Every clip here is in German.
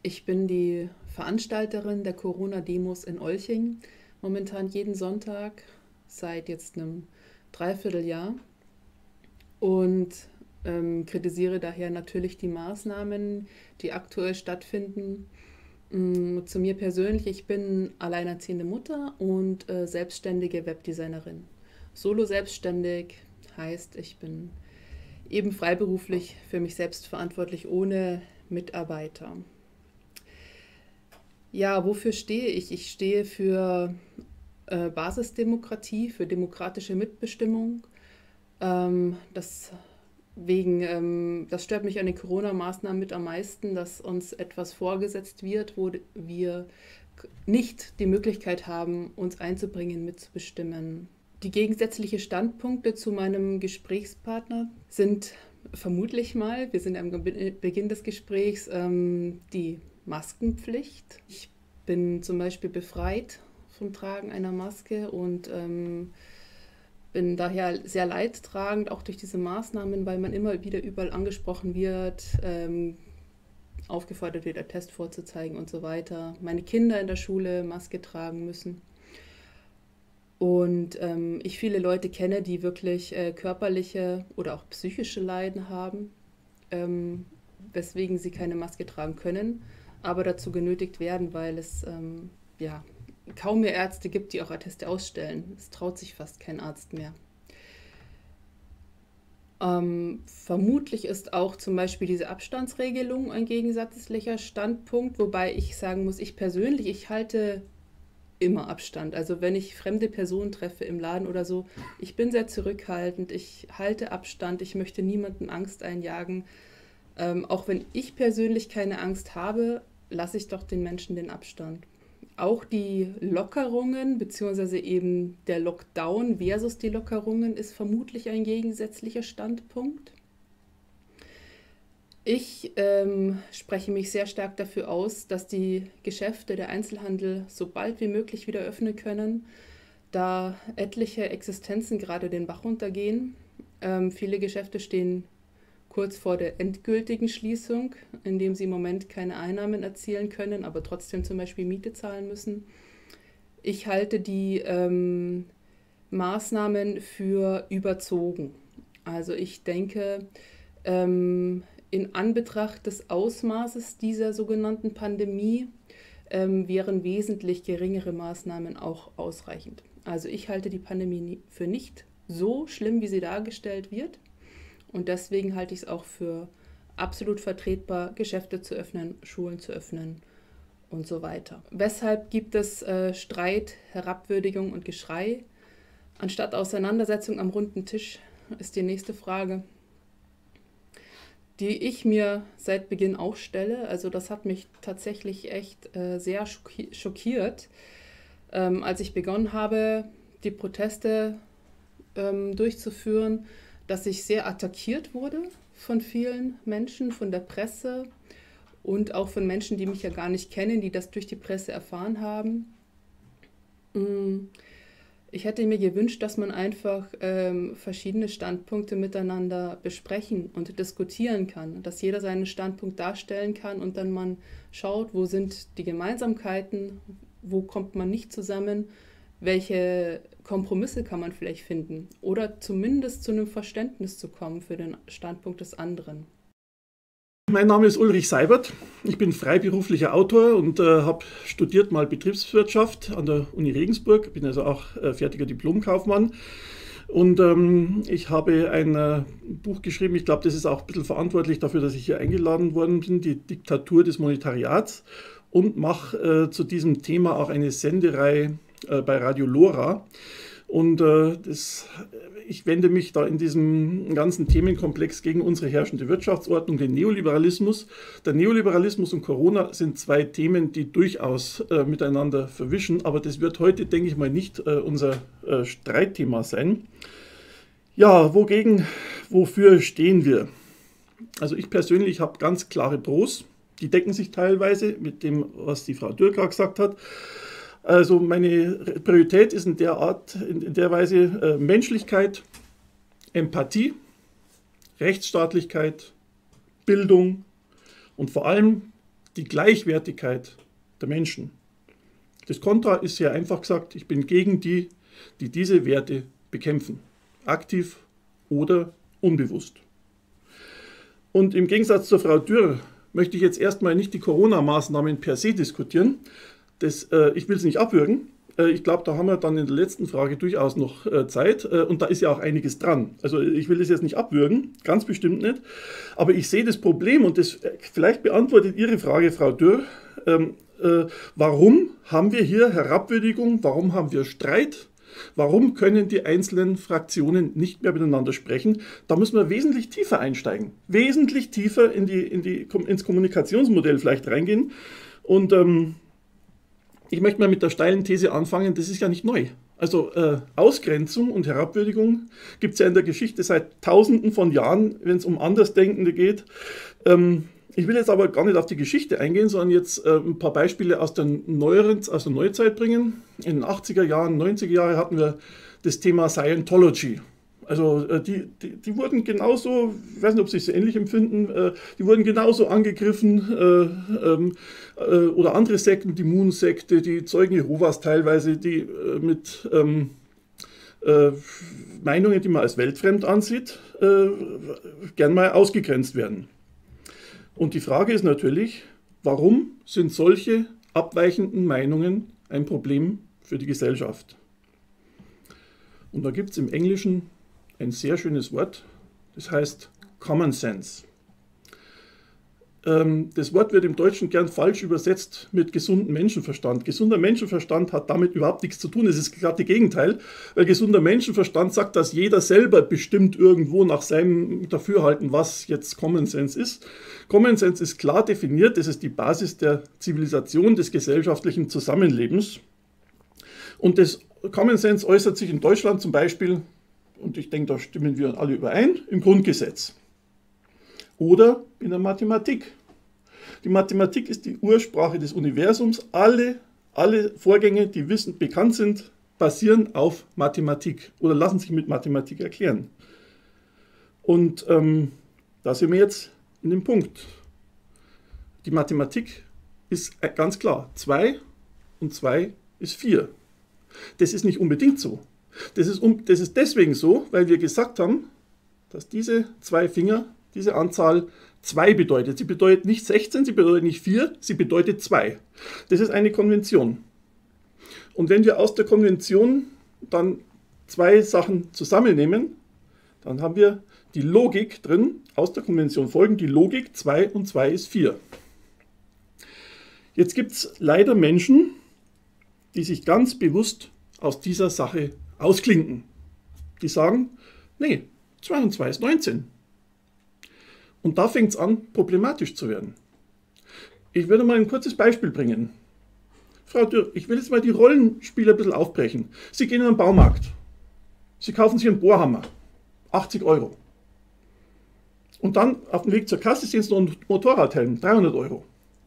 Ich bin die Veranstalterin der Corona-Demos in Olching, momentan jeden Sonntag seit jetzt einem Dreivierteljahr und kritisiere daher natürlich die Maßnahmen, die aktuell stattfinden. Zu mir persönlich, ich bin alleinerziehende Mutter und selbstständige Webdesignerin. Solo selbstständig heißt, ich bin eben freiberuflich für mich selbst verantwortlich, ohne Mitarbeiter. Ja, wofür stehe ich? Ich stehe für Basisdemokratie, für demokratische Mitbestimmung. Das stört mich an den Corona-Maßnahmen mit am meisten, dass uns etwas vorgesetzt wird, wo wir nicht die Möglichkeit haben, uns einzubringen, mitzubestimmen. Die gegensätzlichen Standpunkte zu meinem Gesprächspartner sind vermutlich mal, wir sind am Beginn des Gesprächs, die Maskenpflicht. Ich bin zum Beispiel befreit vom Tragen einer Maske und bin daher sehr leidtragend, auch durch diese Maßnahmen, weil man immer wieder überall angesprochen wird, aufgefordert wird, einen Test vorzuzeigen und so weiter. Meine Kinder in der Schule Maske tragen müssen. Und ich viele Leute kenne, die wirklich körperliche oder auch psychische Leiden haben, weswegen sie keine Maske tragen können, aber dazu genötigt werden, weil es ja, kaum mehr Ärzte gibt, die auch Atteste ausstellen. Es traut sich fast kein Arzt mehr. Vermutlich ist auch zum Beispiel diese Abstandsregelung ein gegensätzlicher Standpunkt, wobei ich sagen muss, ich persönlich, ich halte immer Abstand. Also wenn ich fremde Personen treffe im Laden oder so, ich bin sehr zurückhaltend, ich halte Abstand, ich möchte niemanden Angst einjagen. Auch wenn ich persönlich keine Angst habe, lasse ich doch den Menschen den Abstand. Auch die Lockerungen, beziehungsweise eben der Lockdown versus die Lockerungen, ist vermutlich ein gegensätzlicher Standpunkt. Ich spreche mich sehr stark dafür aus, dass die Geschäfte, der Einzelhandel so bald wie möglich wieder öffnen können, da etliche Existenzen gerade den Bach runtergehen. Viele Geschäfte stehen kurz vor der endgültigen Schließung, indem sie im Moment keine Einnahmen erzielen können, aber trotzdem zum Beispiel Miete zahlen müssen. Ich halte die Maßnahmen für überzogen. Also ich denke, in Anbetracht des Ausmaßes dieser sogenannten Pandemie wären wesentlich geringere Maßnahmen auch ausreichend. Also ich halte die Pandemie für nicht so schlimm, wie sie dargestellt wird. Und deswegen halte ich es auch für absolut vertretbar, Geschäfte zu öffnen, Schulen zu öffnen und so weiter. Weshalb gibt es Streit, Herabwürdigung und Geschrei? Anstatt Auseinandersetzung am runden Tisch ist die nächste Frage, die ich mir seit Beginn auch stelle. Also das hat mich tatsächlich echt sehr schockiert, als ich begonnen habe, die Proteste durchzuführen, dass ich sehr attackiert wurde von vielen Menschen, von der Presse und auch von Menschen, die mich ja gar nicht kennen, die das durch die Presse erfahren haben. Ich hätte mir gewünscht, dass man einfach verschiedene Standpunkte miteinander besprechen und diskutieren kann, dass jeder seinen Standpunkt darstellen kann und dann man schaut, wo sind die Gemeinsamkeiten, wo kommt man nicht zusammen, welche Kompromisse kann man vielleicht finden oder zumindest zu einem Verständnis zu kommen für den Standpunkt des anderen. Mein Name ist Ulrich Seibert. Ich bin freiberuflicher Autor und habe studiert mal Betriebswirtschaft an der Uni Regensburg. Bin also auch fertiger Diplomkaufmann. Und ich habe ein Buch geschrieben, ich glaube, das ist auch ein bisschen verantwortlich dafür, dass ich hier eingeladen worden bin, die Diktatur des Monetariats. Und mache zu diesem Thema auch eine Sendereihe bei Radio Lora. Und ich wende mich da in diesem ganzen Themenkomplex gegen unsere herrschende Wirtschaftsordnung, den Neoliberalismus. Der Neoliberalismus und Corona sind zwei Themen, die durchaus miteinander verwischen, aber das wird heute, denke ich mal, nicht unser Streitthema sein. Ja, wofür stehen wir? Also ich persönlich habe ganz klare Pros, die decken sich teilweise mit dem, was die Frau Dürr gesagt hat. Also meine Priorität ist in der Weise Menschlichkeit, Empathie, Rechtsstaatlichkeit, Bildung und vor allem die Gleichwertigkeit der Menschen. Das Kontra ist sehr einfach gesagt, ich bin gegen die, die diese Werte bekämpfen, aktiv oder unbewusst. Und im Gegensatz zur Frau Dürr möchte ich jetzt erstmal nicht die Corona-Maßnahmen per se diskutieren. Ich will es nicht abwürgen. Ich glaube, da haben wir dann in der letzten Frage durchaus noch Zeit und da ist ja auch einiges dran. Also ich will es jetzt nicht abwürgen, ganz bestimmt nicht, aber ich sehe das Problem und das vielleicht beantwortet Ihre Frage, Frau Dürr, warum haben wir hier Herabwürdigung, warum haben wir Streit, warum können die einzelnen Fraktionen nicht mehr miteinander sprechen? Da müssen wir wesentlich tiefer einsteigen, wesentlich tiefer ins Kommunikationsmodell vielleicht reingehen und ich möchte mal mit der steilen These anfangen, das ist ja nicht neu. Also Ausgrenzung und Herabwürdigung gibt es ja in der Geschichte seit Tausenden von Jahren, wenn es um Andersdenkende geht. Ich will jetzt aber gar nicht auf die Geschichte eingehen, sondern jetzt ein paar Beispiele aus der Neuzeit bringen. In den 80er Jahren, 90er Jahren hatten wir das Thema Scientology. Also die wurden genauso, ich weiß nicht, ob Sie es ähnlich empfinden, die wurden genauso angegriffen oder andere Sekten, die Moon-Sekte, die Zeugen Jehovas teilweise, die mit Meinungen, die man als weltfremd ansieht, gern mal ausgegrenzt werden. Und die Frage ist natürlich, warum sind solche abweichenden Meinungen ein Problem für die Gesellschaft? Und da gibt es im Englischen ein sehr schönes Wort, das heißt Common Sense. Das Wort wird im Deutschen gern falsch übersetzt mit gesunden Menschenverstand. Gesunder Menschenverstand hat damit überhaupt nichts zu tun. Es ist gerade das Gegenteil, weil gesunder Menschenverstand sagt, dass jeder selber bestimmt irgendwo nach seinem Dafürhalten, was jetzt Common Sense ist. Common Sense ist klar definiert, das ist die Basis der Zivilisation, des gesellschaftlichen Zusammenlebens. Und das Common Sense äußert sich in Deutschland zum Beispiel, und ich denke, da stimmen wir alle überein, im Grundgesetz. Oder in der Mathematik. Die Mathematik ist die Ursprache des Universums. Alle Vorgänge, die bekannt sind, basieren auf Mathematik oder lassen sich mit Mathematik erklären. Und da sind wir jetzt in dem Punkt. Die Mathematik ist ganz klar. 2 und 2 ist 4. Das ist nicht unbedingt so. Das ist deswegen so, weil wir gesagt haben, dass diese 2 Finger, diese Anzahl 2 bedeutet. Sie bedeutet nicht 16, sie bedeutet nicht 4, sie bedeutet 2. Das ist eine Konvention. Und wenn wir aus der Konvention dann 2 Sachen zusammennehmen, dann haben wir die Logik drin, aus der Konvention folgend die Logik, 2 und 2 ist 4. Jetzt gibt es leider Menschen, die sich ganz bewusst aus dieser Sache ausklinken. Die sagen, nee, 2 und 2 ist 19. Und da fängt es an, problematisch zu werden. Ich würde mal ein kurzes Beispiel bringen. Frau Dürr, ich will jetzt mal die Rollenspiele ein bisschen aufbrechen. Sie gehen in einen Baumarkt. Sie kaufen sich einen Bohrhammer. 80 Euro. Und dann auf dem Weg zur Kasse sehen Sie noch einen Motorradhelm. 300 Euro.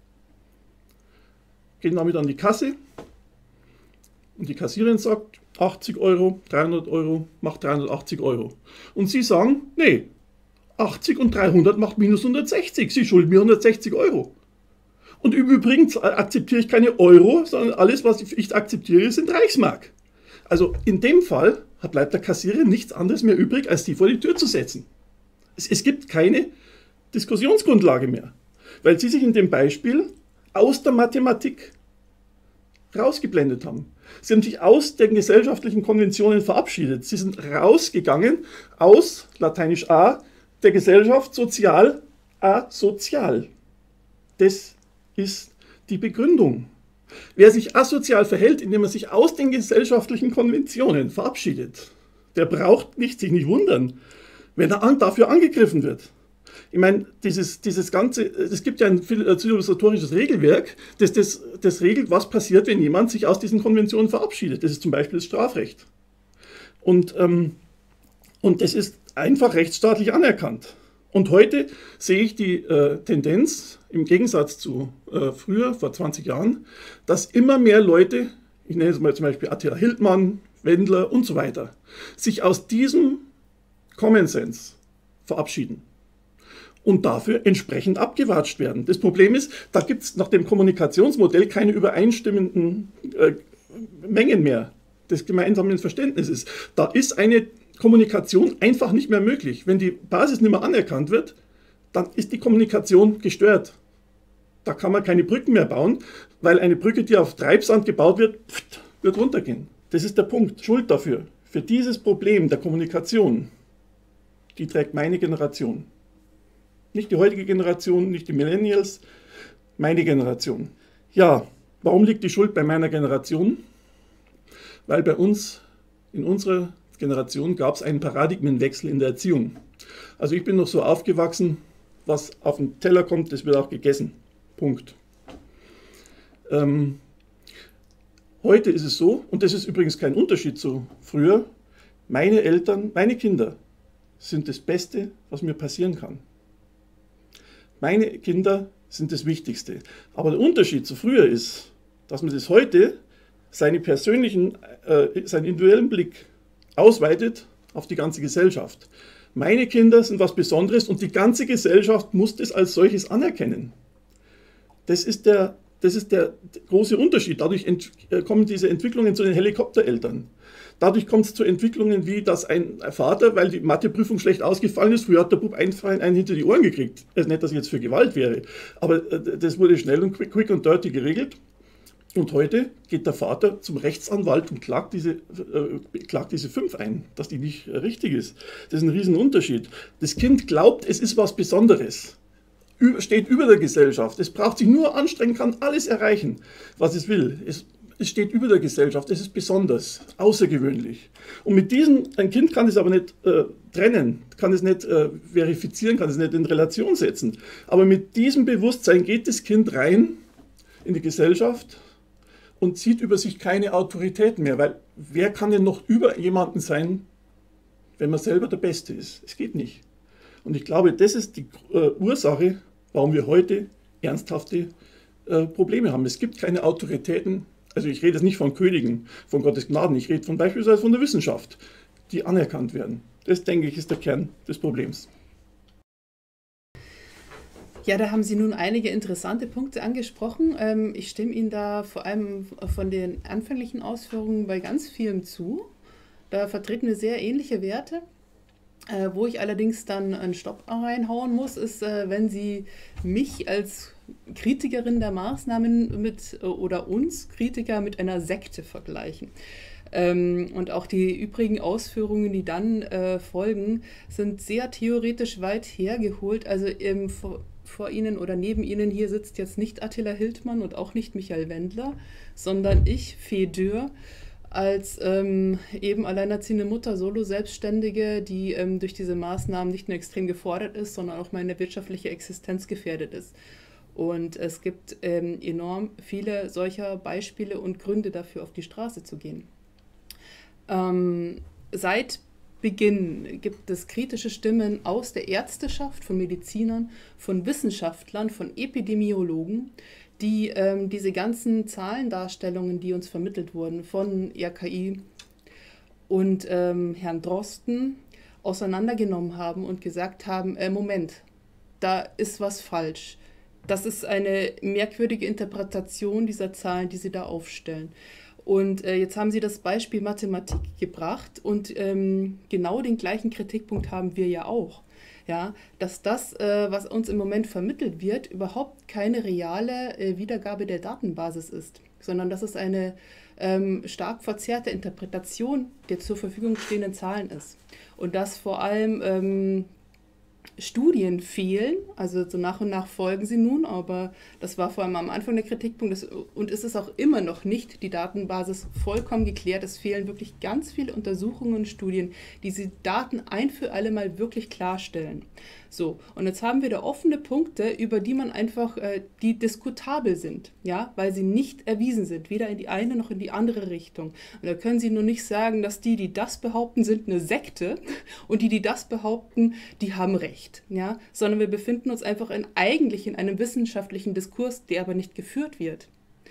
Gehen damit an die Kasse. Und die Kassiererin sagt, 80 Euro, 300 Euro, macht 380 Euro. Und Sie sagen, nee, 80 und 300 macht minus 160. Sie schulden mir 160 Euro. Und übrigens akzeptiere ich keine Euro, sondern alles, was ich akzeptiere, sind Reichsmark. Also in dem Fall bleibt der Kassierer nichts anderes mehr übrig, als Sie vor die Tür zu setzen. Es gibt keine Diskussionsgrundlage mehr, weil Sie sich in dem Beispiel aus der Mathematik rausgeblendet haben. Sie haben sich aus den gesellschaftlichen Konventionen verabschiedet. Sie sind rausgegangen aus, lateinisch a, der Gesellschaft, sozial, asozial. Das ist die Begründung. Wer sich asozial verhält, indem er sich aus den gesellschaftlichen Konventionen verabschiedet, der braucht sich nicht wundern, wenn er dafür angegriffen wird. Ich meine, dieses Ganze, es gibt ja ein zivilisatorisches Regelwerk, das regelt, was passiert, wenn jemand sich aus diesen Konventionen verabschiedet. Das ist zum Beispiel das Strafrecht. Und das ist einfach rechtsstaatlich anerkannt. Und heute sehe ich die Tendenz, im Gegensatz zu früher, vor 20 Jahren, dass immer mehr Leute, ich nenne es mal zum Beispiel Attila Hildmann, Wendler und so weiter, sich aus diesem Common Sense verabschieden. und dafür entsprechend abgewatscht werden. Das Problem ist, da gibt es nach dem Kommunikationsmodell keine übereinstimmenden Mengen mehr des gemeinsamen Verständnisses. Da ist eine Kommunikation einfach nicht mehr möglich. Wenn die Basis nicht mehr anerkannt wird, dann ist die Kommunikation gestört. Da kann man keine Brücken mehr bauen, weil eine Brücke, die auf Treibsand gebaut wird, wird runtergehen. Das ist der Punkt. Schuld dafür, für dieses Problem der Kommunikation, die trägt meine Generation. Nicht die heutige Generation, nicht die Millennials, meine Generation. Ja, warum liegt die Schuld bei meiner Generation? Weil bei uns, in unserer Generation, gab es einen Paradigmenwechsel in der Erziehung. Also ich bin noch so aufgewachsen, was auf den Teller kommt, das wird auch gegessen. Punkt. Heute ist es so, und das ist übrigens kein Unterschied zu früher, meine Eltern, meine Kinder sind das Beste, was mir passieren kann. Meine Kinder sind das Wichtigste. Aber der Unterschied zu früher ist, dass man das heute seinen individuellen Blick ausweitet auf die ganze Gesellschaft. Meine Kinder sind was Besonderes und die ganze Gesellschaft muss das als solches anerkennen. Das ist der große Unterschied. Dadurch kommen diese Entwicklungen zu den Helikoptereltern. Dadurch kommt es zu Entwicklungen wie, dass ein Vater, weil die Matheprüfung schlecht ausgefallen ist, früher hat der Bub einen hinter die Ohren gekriegt. Also nicht, dass ich jetzt für Gewalt wäre, aber das wurde schnell und quick und dirty geregelt. Und heute geht der Vater zum Rechtsanwalt und klagt diese 5 ein, dass die nicht richtig ist. Das ist ein Riesenunterschied. Das Kind glaubt, es ist was Besonderes. Steht über der Gesellschaft. Es braucht sich nur anstrengen, kann alles erreichen, was es will. Es steht über der Gesellschaft, es ist besonders, außergewöhnlich. Und mit diesem, ein Kind kann es aber nicht trennen, kann es nicht verifizieren, kann es nicht in Relation setzen. Aber mit diesem Bewusstsein geht das Kind rein in die Gesellschaft und zieht über sich keine Autorität mehr, weil wer kann denn noch über jemanden sein, wenn man selber der Beste ist? Es geht nicht. Und ich glaube, das ist die Ursache, warum wir heute ernsthafte Probleme haben. Es gibt keine Autoritäten, also ich rede jetzt nicht von Königen, von Gottes Gnaden, ich rede beispielsweise von der Wissenschaft, die anerkannt werden. Das, denke ich, ist der Kern des Problems. Ja, da haben Sie nun einige interessante Punkte angesprochen. Ich stimme Ihnen da vor allem von den anfänglichen Ausführungen bei ganz vielem zu. Da vertreten wir sehr ähnliche Werte. Wo ich allerdings dann einen Stopp reinhauen muss, ist, wenn Sie mich als Kritikerin der Maßnahmen oder uns Kritiker mit einer Sekte vergleichen. Und auch die übrigen Ausführungen, die dann folgen, sind sehr theoretisch weit hergeholt. Also vor Ihnen oder neben Ihnen hier sitzt jetzt nicht Attila Hildmann und auch nicht Michael Wendler, sondern ich, Fee Dürr, als eben alleinerziehende Mutter, Solo-Selbstständige, die durch diese Maßnahmen nicht nur extrem gefordert ist, sondern auch meine wirtschaftliche Existenz gefährdet ist. Und es gibt enorm viele solcher Beispiele und Gründe dafür, auf die Straße zu gehen. Seit Beginn gibt es kritische Stimmen aus der Ärzteschaft, von Medizinern, von Wissenschaftlern, von Epidemiologen, die diese ganzen Zahlendarstellungen, die uns vermittelt wurden von RKI und Herrn Drosten, auseinandergenommen haben und gesagt haben, Moment, da ist was falsch. Das ist eine merkwürdige Interpretation dieser Zahlen, die Sie da aufstellen. Und jetzt haben Sie das Beispiel Mathematik gebracht und genau den gleichen Kritikpunkt haben wir ja auch. Ja, dass das, was uns im Moment vermittelt wird, überhaupt keine reale Wiedergabe der Datenbasis ist, sondern dass es eine stark verzerrte Interpretation der zur Verfügung stehenden Zahlen ist. Und dass vor allem Studien fehlen, also so nach und nach folgen sie nun, aber das war vor allem am Anfang der Kritikpunkt und ist es auch immer noch nicht, die Datenbasis vollkommen geklärt. Es fehlen wirklich ganz viele Untersuchungen und Studien, die diese Daten ein für alle Mal wirklich klarstellen. So, und jetzt haben wir da offene Punkte, über die man einfach, die diskutabel sind, ja, weil sie nicht erwiesen sind, weder in die eine noch in die andere Richtung. Und da können Sie nur nicht sagen, dass die das behaupten, sind eine Sekte und die das behaupten, die haben Recht, ja, sondern wir befinden uns einfach eigentlich in einem wissenschaftlichen Diskurs, der aber nicht geführt wird.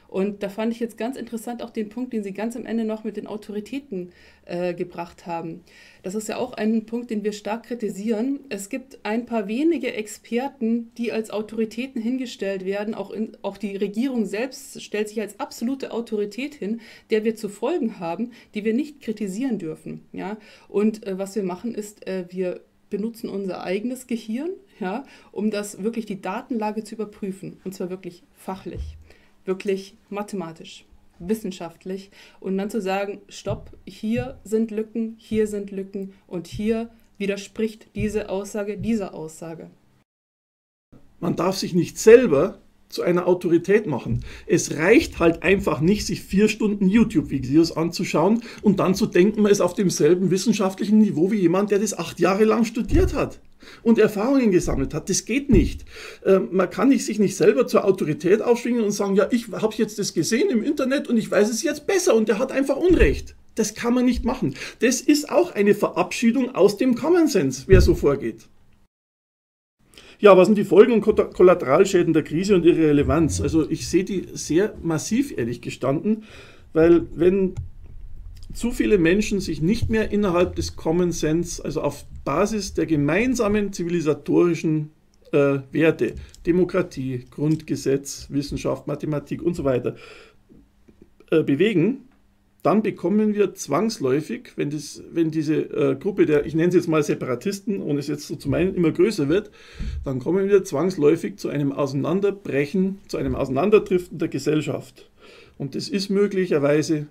Und da fand ich jetzt ganz interessant auch den Punkt, den Sie ganz am Ende noch mit den Autoritäten gebracht haben. Das ist ja auch ein Punkt, den wir stark kritisieren. Es gibt ein paar wenige Experten, die als Autoritäten hingestellt werden. Auch die Regierung selbst stellt sich als absolute Autorität hin, der wir zu folgen haben, die wir nicht kritisieren dürfen. Ja? Und was wir machen ist, wir benutzen unser eigenes Gehirn, ja, um das wirklich die Datenlage zu überprüfen. Und zwar wirklich fachlich, wirklich mathematisch, wissenschaftlich. Und dann zu sagen, stopp, hier sind Lücken und hier widerspricht diese Aussage dieser Aussage. Man darf sich nicht selber zu einer Autorität machen. Es reicht halt einfach nicht, sich 4 Stunden YouTube-Videos anzuschauen und dann zu denken, man ist auf demselben wissenschaftlichen Niveau wie jemand, der das 8 Jahre lang studiert hat und Erfahrungen gesammelt hat. Das geht nicht. Man kann sich nicht selber zur Autorität aufschwingen und sagen, ja, ich habe jetzt das gesehen im Internet und ich weiß es jetzt besser und der hat einfach Unrecht. Das kann man nicht machen. Das ist auch eine Verabschiedung aus dem Common Sense, wer so vorgeht. Ja, was sind die Folgen und Kollateralschäden der Krise und ihre Relevanz? Also ich sehe die sehr massiv, ehrlich gestanden, weil wenn zu viele Menschen sich nicht mehr innerhalb des Common Sense, also auf Basis der gemeinsamen zivilisatorischen Werte, Demokratie, Grundgesetz, Wissenschaft, Mathematik und so weiter, bewegen, dann bekommen wir zwangsläufig, wenn diese Gruppe der, ich nenne sie jetzt mal Separatisten, ohne es jetzt so zu meinen, immer größer wird, dann kommen wir zwangsläufig zu einem Auseinanderbrechen, zu einem Auseinanderdriften der Gesellschaft. Und das ist möglicherweise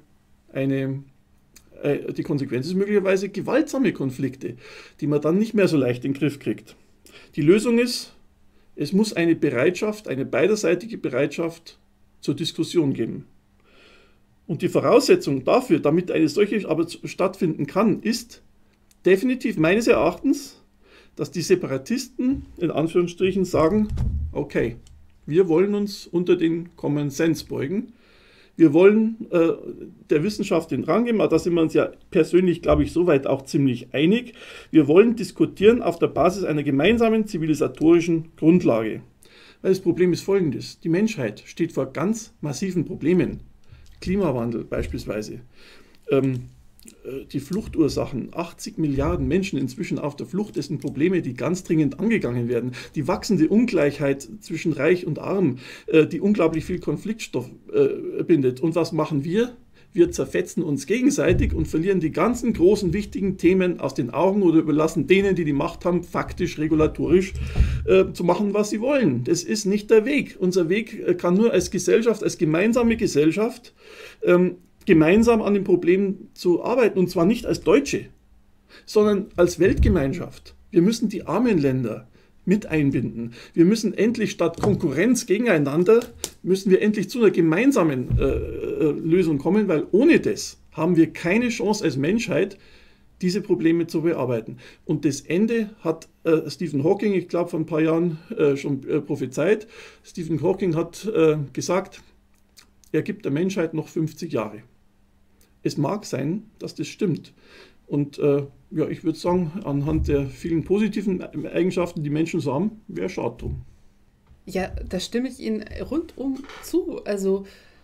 die Konsequenz ist möglicherweise gewaltsame Konflikte, die man dann nicht mehr so leicht in den Griff kriegt. Die Lösung ist, es muss eine beiderseitige Bereitschaft zur Diskussion geben. Und die Voraussetzung dafür, damit eine solche aber stattfinden kann, ist definitiv meines Erachtens, dass die Separatisten in Anführungsstrichen sagen, okay, wir wollen uns unter den Common Sense beugen. Wir wollen der Wissenschaft den Rang geben, aber da sind wir uns ja persönlich, glaube ich, soweit auch ziemlich einig. Wir wollen diskutieren auf der Basis einer gemeinsamen zivilisatorischen Grundlage. Weil das Problem ist folgendes, die Menschheit steht vor ganz massiven Problemen. Klimawandel beispielsweise, die Fluchtursachen, 80 Milliarden Menschen inzwischen auf der Flucht, das sind Probleme, die ganz dringend angegangen werden. Die wachsende Ungleichheit zwischen Reich und Arm, die unglaublich viel Konfliktstoff bindet. Und was machen wir? Wir zerfetzen uns gegenseitig und verlieren die ganzen großen, wichtigen Themen aus den Augen oder überlassen denen, die die Macht haben, faktisch, regulatorisch zu machen, was sie wollen. Das ist nicht der Weg. Unser Weg kann nur als Gesellschaft, als gemeinsame Gesellschaft, gemeinsam an den Problemen zu arbeiten. Und zwar nicht als Deutsche, sondern als Weltgemeinschaft. Wir müssen die armen Länder mit einbinden. Wir müssen endlich statt Konkurrenz gegeneinander, müssen wir endlich zu einer gemeinsamen Lösung kommen, weil ohne das haben wir keine Chance als Menschheit, diese Probleme zu bearbeiten. Und das Ende hat Stephen Hawking, ich glaube, vor ein paar Jahren schon prophezeit. Stephen Hawking hat gesagt, er gibt der Menschheit noch 50 Jahre. Es mag sein, dass das stimmt. Und ja, ich würde sagen, anhand der vielen positiven Eigenschaften, die Menschen so haben, wäre schade drum. Ja, da stimme ich Ihnen rundum zu. Also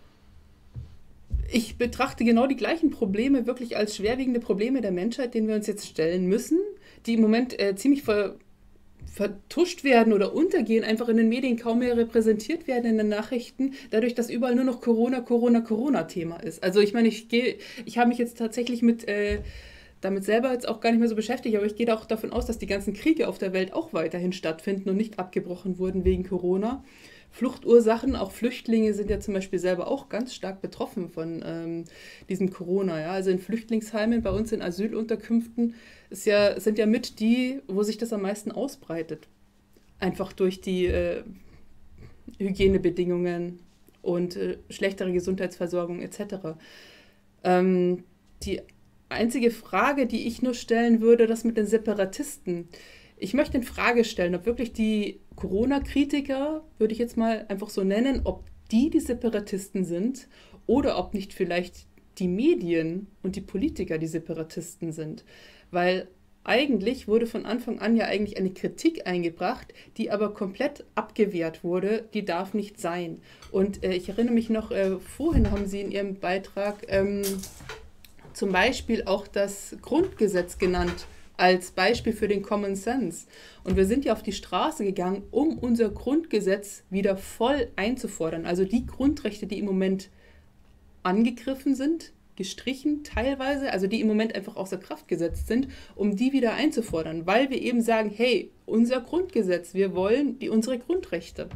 ich betrachte genau die gleichen Probleme wirklich als schwerwiegende Probleme der Menschheit, denen wir uns jetzt stellen müssen, die im Moment ziemlich vertuscht werden oder untergehen, einfach in den Medien kaum mehr repräsentiert werden in den Nachrichten, dadurch, dass überall nur noch Corona-Thema ist. Also ich meine, ich habe mich jetzt tatsächlich damit selber jetzt auch gar nicht mehr so beschäftigt, aber ich gehe auch davon aus, dass die ganzen Kriege auf der Welt auch weiterhin stattfinden und nicht abgebrochen wurden wegen Corona. Fluchtursachen, auch Flüchtlinge sind ja zum Beispiel selber auch ganz stark betroffen von diesem Corona. Ja? Also in Flüchtlingsheimen, bei uns in Asylunterkünften sind ja mit die, wo sich das am meisten ausbreitet. Einfach durch die Hygienebedingungen und schlechtere Gesundheitsversorgung etc. Die einzige Frage, die ich nur stellen würde, das mit den Separatisten. Ich möchte in Frage stellen, ob wirklich die Corona-Kritiker, würde ich jetzt mal einfach so nennen, ob die Separatisten sind oder ob nicht vielleicht die Medien und die Politiker die Separatisten sind. Weil eigentlich wurde von Anfang an ja eigentlich eine Kritik eingebracht, die aber komplett abgewehrt wurde, die darf nicht sein. Und ich erinnere mich noch, vorhin haben Sie in Ihrem Beitrag zum Beispiel auch das Grundgesetz genannt als Beispiel für den Common Sense. Und wir sind ja auf die Straße gegangen, um unser Grundgesetz wieder voll einzufordern. Also die Grundrechte, die im Moment angegriffen sind, gestrichen teilweise, also die im Moment einfach außer Kraft gesetzt sind, um die wieder einzufordern, weil wir eben sagen, hey, unser Grundgesetz, wir wollen unsere Grundrechte.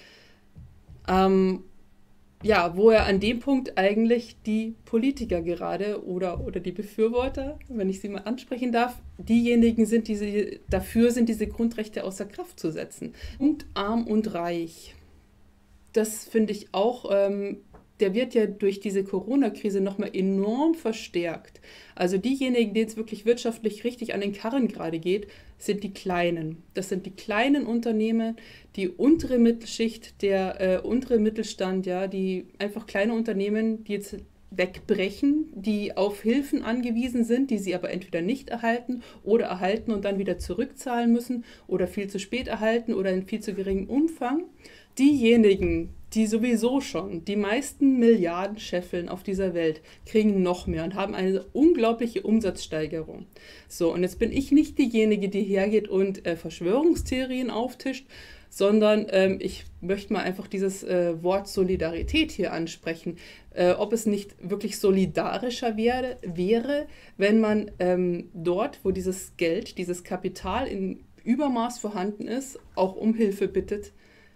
Ja, wo ja an dem Punkt eigentlich die Politiker gerade oder die Befürworter, wenn ich sie mal ansprechen darf, diejenigen sind, die dafür sind, diese Grundrechte außer Kraft zu setzen. Und arm und reich, das finde ich auch, der wird ja durch diese Corona-Krise nochmal enorm verstärkt. Also diejenigen, denen es wirklich wirtschaftlich richtig an den Karren gerade geht, sind die Kleinen. Das sind die kleinen Unternehmen, die untere Mittelschicht, der untere Mittelstand, ja, die einfach kleine Unternehmen, die jetzt wegbrechen, die auf Hilfen angewiesen sind, die sie aber entweder nicht erhalten oder erhalten und dann wieder zurückzahlen müssen oder viel zu spät erhalten oder in viel zu geringem Umfang. Diejenigen, die sowieso schon die meisten Milliarden scheffeln auf dieser Welt, kriegen noch mehr und haben eine unglaubliche Umsatzsteigerung. So, und jetzt bin ich nicht diejenige, die hergeht und Verschwörungstheorien auftischt, sondern ich möchte mal einfach dieses Wort Solidarität hier ansprechen. Ob es nicht wirklich solidarischer wäre, wenn man dort, wo dieses Geld, dieses Kapital in Übermaß vorhanden ist, auch um Hilfe bittet,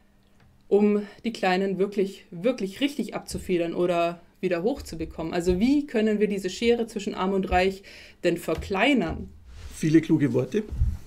um die Kleinen wirklich, wirklich richtig abzufedern oder wieder hochzubekommen. Also wie können wir diese Schere zwischen Arm und Reich denn verkleinern? Viele kluge Worte,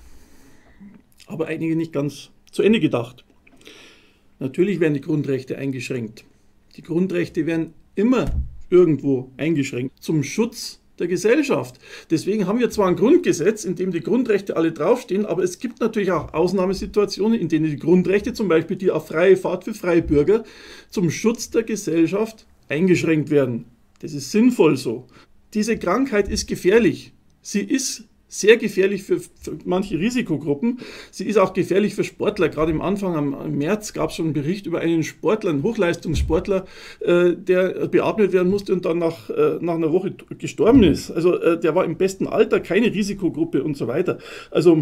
aber einige nicht ganz zu Ende gedacht. Natürlich werden die Grundrechte eingeschränkt. Die Grundrechte werden immer irgendwo eingeschränkt zum Schutz der Gesellschaft. Deswegen haben wir zwar ein Grundgesetz, in dem die Grundrechte alle draufstehen, aber es gibt natürlich auch Ausnahmesituationen, in denen die Grundrechte, zum Beispiel die auf freie Fahrt für Freibürger, zum Schutz der Gesellschaft eingeschränkt werden. Das ist sinnvoll so. Diese Krankheit ist gefährlich. Sie ist sehr gefährlich für manche Risikogruppen. Sie ist auch gefährlich für Sportler. Gerade am Anfang, im März, gab es schon einen Bericht über einen Sportler, einen Hochleistungssportler, der beatmet werden musste und dann nach einer Woche gestorben ist. Also der war im besten Alter, keine Risikogruppe und so weiter. Also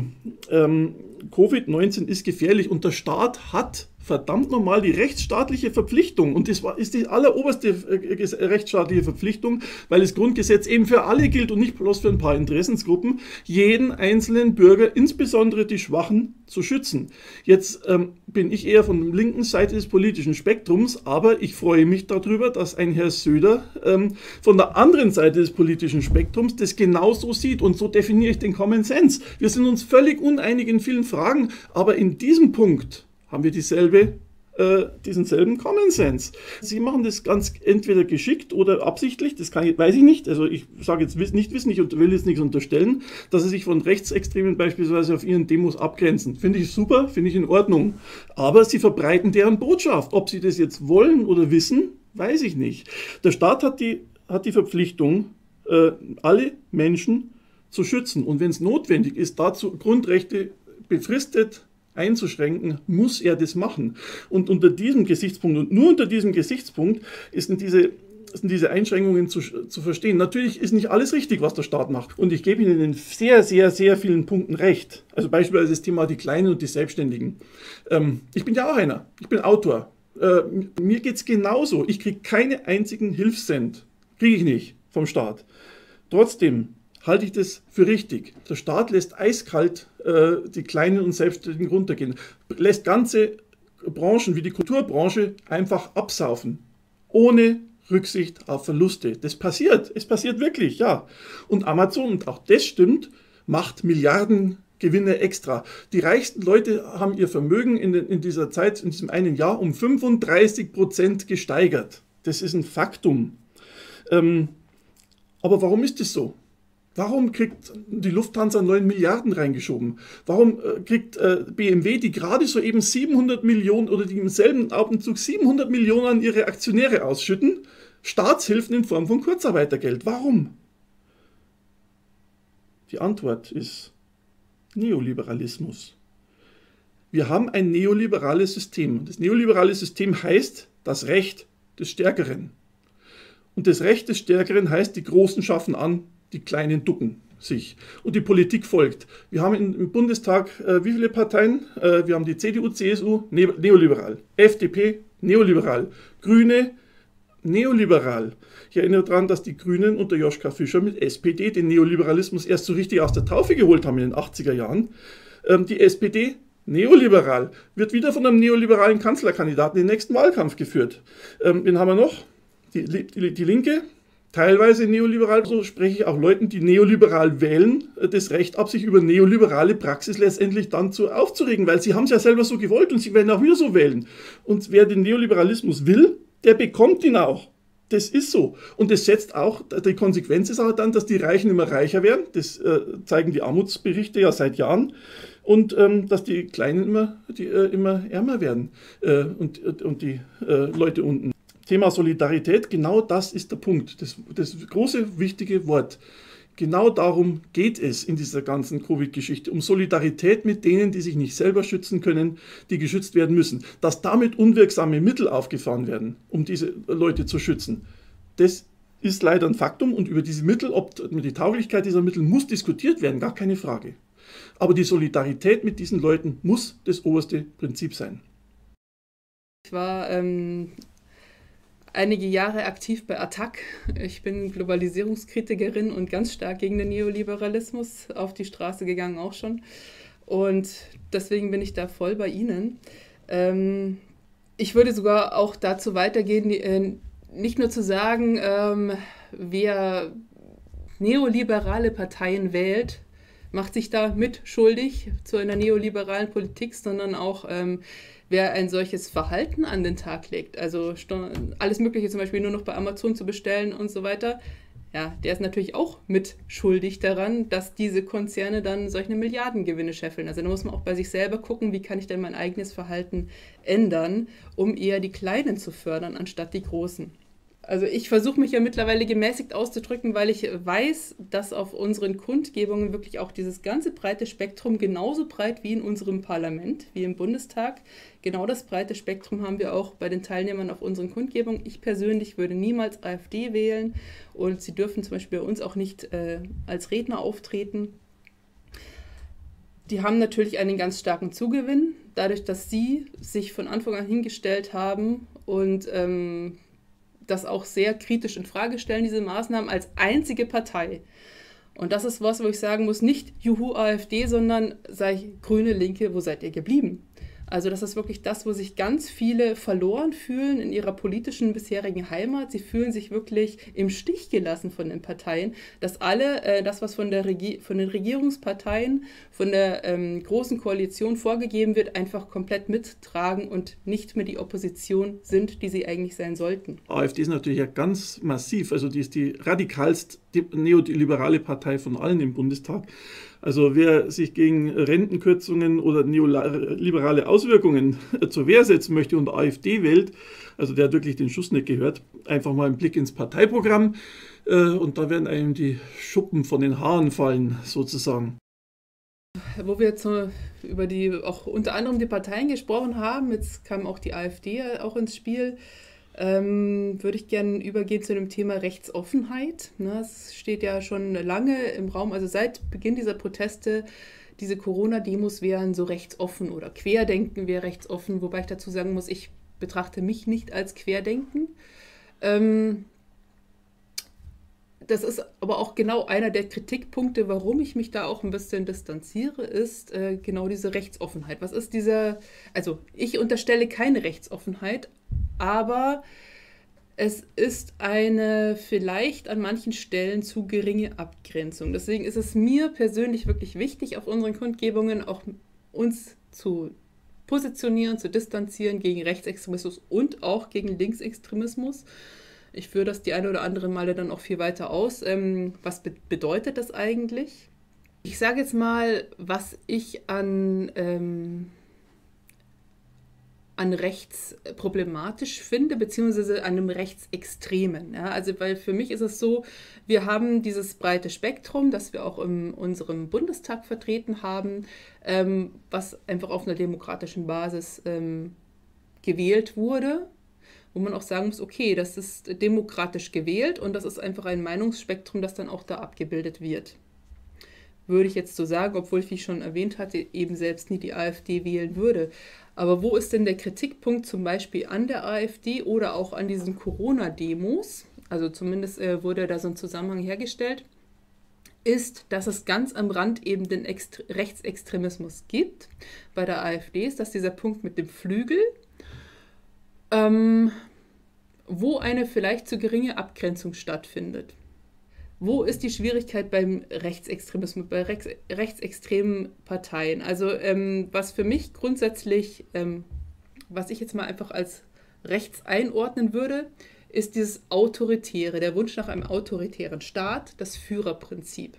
Covid-19 ist gefährlich und der Staat hat verdammt nochmal die rechtsstaatliche Verpflichtung, und das ist die alleroberste rechtsstaatliche Verpflichtung, weil das Grundgesetz eben für alle gilt und nicht bloß für ein paar Interessensgruppen, jeden einzelnen Bürger, insbesondere die Schwachen, zu schützen. Jetzt bin ich eher von der linken Seite des politischen Spektrums, aber ich freue mich darüber, dass ein Herr Söder von der anderen Seite des politischen Spektrums das genauso sieht, und so definiere ich den Common Sense. Wir sind uns völlig uneinig in vielen Fragen, aber in diesem Punkt haben wir diesen selben Common Sense. Sie machen das ganz entweder geschickt oder absichtlich, weiß ich nicht. Also ich sage jetzt nicht wissen, ich will jetzt nichts unterstellen, dass sie sich von Rechtsextremen beispielsweise auf ihren Demos abgrenzen. Finde ich super, finde ich in Ordnung. Aber sie verbreiten deren Botschaft. Ob sie das jetzt wollen oder wissen, weiß ich nicht. Der Staat hat die Verpflichtung, alle Menschen zu schützen. Und wenn es notwendig ist, dazu Grundrechte befristet einzuschränken, muss er das machen. Und unter diesem Gesichtspunkt und nur unter diesem Gesichtspunkt sind diese Einschränkungen zu verstehen. Natürlich ist nicht alles richtig, was der Staat macht. Und ich gebe Ihnen in sehr, sehr, sehr vielen Punkten recht. Also beispielsweise das Thema die Kleinen und die Selbstständigen. Ich bin ja auch einer. Ich bin Autor. Mir geht es genauso. Ich kriege keine einzigen Hilfscent. Kriege ich nicht vom Staat. Trotzdem halte ich das für richtig. Der Staat lässt eiskalt die Kleinen und Selbstständigen runtergehen, lässt ganze Branchen wie die Kulturbranche einfach absaufen, ohne Rücksicht auf Verluste. Das passiert, es passiert wirklich, ja. Und Amazon, und auch das stimmt, macht Milliarden Gewinne extra. Die reichsten Leute haben ihr Vermögen in dieser Zeit, in diesem einen Jahr, um 35% gesteigert. Das ist ein Faktum. Aber warum ist das so? Warum kriegt die Lufthansa 9 Milliarden reingeschoben? Warum kriegt BMW, die gerade soeben 700 Millionen oder die im selben Atemzug 700 Millionen an ihre Aktionäre ausschütten, Staatshilfen in Form von Kurzarbeitergeld? Warum? Die Antwort ist Neoliberalismus. Wir haben ein neoliberales System. Das neoliberale System heißt das Recht des Stärkeren. Und das Recht des Stärkeren heißt, die Großen schaffen an, die Kleinen ducken sich. Und die Politik folgt. Wir haben im Bundestag wie viele Parteien? Wir haben die CDU, CSU, neoliberal. FDP, neoliberal. Grüne, neoliberal. Ich erinnere daran, dass die Grünen unter Joschka Fischer mit SPD den Neoliberalismus erst so richtig aus der Taufe geholt haben in den 80er Jahren. Die SPD, neoliberal, wird wieder von einem neoliberalen Kanzlerkandidaten in den nächsten Wahlkampf geführt. Wen haben wir noch? Die Linke, teilweise neoliberal, so spreche ich auch Leuten, die neoliberal wählen, das Recht ab, sich über neoliberale Praxis letztendlich dann aufzuregen, weil sie haben es ja selber so gewollt und sie werden auch wieder so wählen. Und wer den Neoliberalismus will, der bekommt ihn auch. Das ist so. Und das setzt auch, die Konsequenz ist auch dann, dass die Reichen immer reicher werden. Das zeigen die Armutsberichte ja seit Jahren. Und dass die Kleinen immer ärmer werden und die Leute unten. Thema Solidarität, genau das ist der Punkt. Das große, wichtige Wort. Genau darum geht es in dieser ganzen Covid-Geschichte, um Solidarität mit denen, die sich nicht selber schützen können, die geschützt werden müssen. Dass damit unwirksame Mittel aufgefahren werden, um diese Leute zu schützen, das ist leider ein Faktum und über diese Mittel, die Tauglichkeit dieser Mittel muss diskutiert werden, gar keine Frage. Aber die Solidarität mit diesen Leuten muss das oberste Prinzip sein. Ich war einige Jahre aktiv bei ATTAC. Ich bin Globalisierungskritikerin und ganz stark gegen den Neoliberalismus auf die Straße gegangen auch schon. Und deswegen bin ich da voll bei Ihnen. Ich würde sogar auch dazu weitergehen, nicht nur zu sagen, wer neoliberale Parteien wählt, macht sich da mitschuldig zu einer neoliberalen Politik, sondern auch wer ein solches Verhalten an den Tag legt, also alles Mögliche zum Beispiel nur noch bei Amazon zu bestellen und so weiter, ja, der ist natürlich auch mitschuldig daran, dass diese Konzerne dann solche Milliardengewinne scheffeln. Also da muss man auch bei sich selber gucken, wie kann ich denn mein eigenes Verhalten ändern, um eher die Kleinen zu fördern, anstatt die Großen. Also ich versuche mich ja mittlerweile gemäßigt auszudrücken, weil ich weiß, dass auf unseren Kundgebungen wirklich auch dieses ganze breite Spektrum, genauso breit wie in unserem Parlament, wie im Bundestag, genau das breite Spektrum haben wir auch bei den Teilnehmern auf unseren Kundgebungen. Ich persönlich würde niemals AfD wählen und sie dürfen zum Beispiel bei uns auch nicht als Redner auftreten. Die haben natürlich einen ganz starken Zugewinn, dadurch, dass sie sich von Anfang an hingestellt haben und das auch sehr kritisch in Frage stellen, diese Maßnahmen, als einzige Partei. Und das ist was, wo ich sagen muss, nicht Juhu AfD, sondern sag ich, Grüne, Linke, wo seid ihr geblieben? Also das ist wirklich das, wo sich ganz viele verloren fühlen in ihrer politischen bisherigen Heimat. Sie fühlen sich wirklich im Stich gelassen von den Parteien, dass alle das, was von den Regierungsparteien, von der Großen Koalition vorgegeben wird, einfach komplett mittragen und nicht mehr die Opposition sind, die sie eigentlich sein sollten. AfD ist natürlich ja ganz massiv, also die ist die radikalst neoliberale Partei von allen im Bundestag. Also wer sich gegen Rentenkürzungen oder neoliberale Auswirkungen zur Wehr setzen möchte und AfD wählt, also der hat wirklich den Schuss nicht gehört, einfach mal einen Blick ins Parteiprogramm und da werden einem die Schuppen von den Haaren fallen, sozusagen. Wo wir jetzt über auch unter anderem die Parteien gesprochen haben, jetzt kam auch die AfD auch ins Spiel, würde ich gerne übergehen zu dem Thema Rechtsoffenheit. Es steht ja schon lange im Raum, also seit Beginn dieser Proteste, diese Corona-Demos wären so rechtsoffen oder Querdenken wäre rechtsoffen, wobei ich dazu sagen muss, ich betrachte mich nicht als Querdenken. Das ist aber auch genau einer der Kritikpunkte, warum ich mich da auch ein bisschen distanziere, ist genau diese Rechtsoffenheit. Was ist also ich unterstelle keine Rechtsoffenheit, aber es ist eine vielleicht an manchen Stellen zu geringe Abgrenzung. Deswegen ist es mir persönlich wirklich wichtig, auf unseren Kundgebungen auch uns zu positionieren, zu distanzieren gegen Rechtsextremismus und auch gegen Linksextremismus. Ich führe das die eine oder andere Male dann auch viel weiter aus. Was bedeutet das eigentlich? Ich sage jetzt mal, was ich an an rechts problematisch finde, beziehungsweise an einem Rechtsextremen. Ja, also weil für mich ist es so, wir haben dieses breite Spektrum, das wir auch in unserem Bundestag vertreten haben, was einfach auf einer demokratischen Basis gewählt wurde, wo man auch sagen muss, okay, das ist demokratisch gewählt und das ist einfach ein Meinungsspektrum, das dann auch da abgebildet wird. Würde ich jetzt so sagen, obwohl ich, wie ich schon erwähnt hatte, eben selbst nie die AfD wählen würde. Aber wo ist denn der Kritikpunkt zum Beispiel an der AfD oder auch an diesen Corona-Demos? Also zumindest wurde da so ein Zusammenhang hergestellt, ist, dass es ganz am Rand eben den Rechtsextremismus gibt. Bei der AfD ist das dieser Punkt mit dem Flügel, wo eine vielleicht zu geringe Abgrenzung stattfindet. Wo ist die Schwierigkeit beim Rechtsextremismus, bei rechtsextremen Parteien? Also was für mich grundsätzlich, was ich jetzt mal einfach als rechts einordnen würde, ist dieses Autoritäre, der Wunsch nach einem autoritären Staat, das Führerprinzip.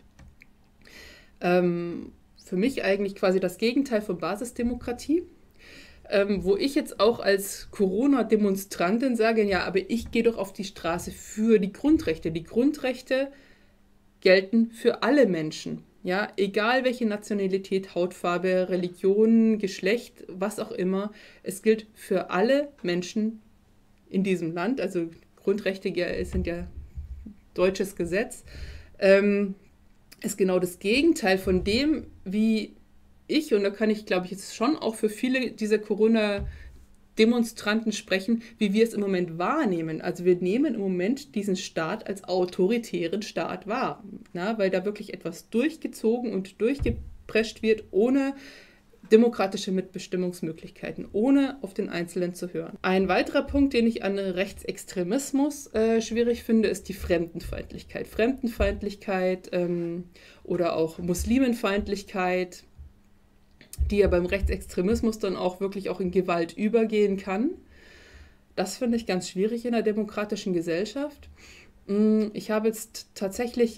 Für mich eigentlich quasi das Gegenteil von Basisdemokratie. Wo ich jetzt auch als Corona-Demonstrantin sage, ja, aber ich gehe doch auf die Straße für die Grundrechte. Die Grundrechte gelten für alle Menschen, ja, egal welche Nationalität, Hautfarbe, Religion, Geschlecht, was auch immer. Es gilt für alle Menschen in diesem Land, also Grundrechte sind ja deutsches Gesetz, ist genau das Gegenteil von dem, wie ich, und da kann ich, glaube ich, jetzt schon auch für viele dieser Corona-Demonstranten sprechen, wie wir es im Moment wahrnehmen. Also wir nehmen im Moment diesen Staat als autoritären Staat wahr, weil da wirklich etwas durchgezogen und durchgeprescht wird, ohne demokratische Mitbestimmungsmöglichkeiten, ohne auf den Einzelnen zu hören. Ein weiterer Punkt, den ich an Rechtsextremismus schwierig finde, ist die Fremdenfeindlichkeit. Fremdenfeindlichkeit oder auch Muslimenfeindlichkeit, die ja beim Rechtsextremismus dann auch wirklich auch in Gewalt übergehen kann. Das finde ich ganz schwierig in einer demokratischen Gesellschaft. Ich habe jetzt tatsächlich,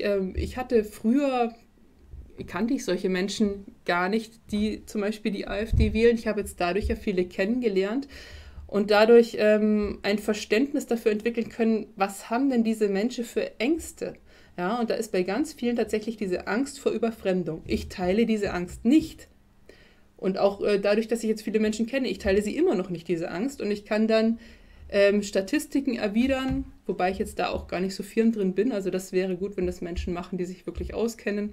kannte ich solche Menschen gar nicht, die zum Beispiel die AfD wählen. Ich habe jetzt dadurch ja viele kennengelernt und dadurch ein Verständnis dafür entwickeln können, was haben denn diese Menschen für Ängste? Ja, und da ist bei ganz vielen tatsächlich diese Angst vor Überfremdung. Ich teile diese Angst nicht. Und auch dadurch, dass ich jetzt viele Menschen kenne, ich teile sie immer noch nicht, diese Angst. Und ich kann dann Statistiken erwidern, wobei ich jetzt da auch gar nicht so firm drin bin. Also das wäre gut, wenn das Menschen machen, die sich wirklich auskennen.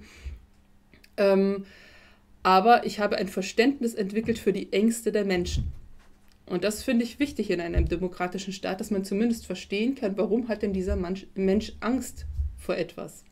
Aber ich habe ein Verständnis entwickelt für die Ängste der Menschen. Und das finde ich wichtig in einem demokratischen Staat, dass man zumindest verstehen kann, warum hat denn dieser Mensch Angst vor etwas.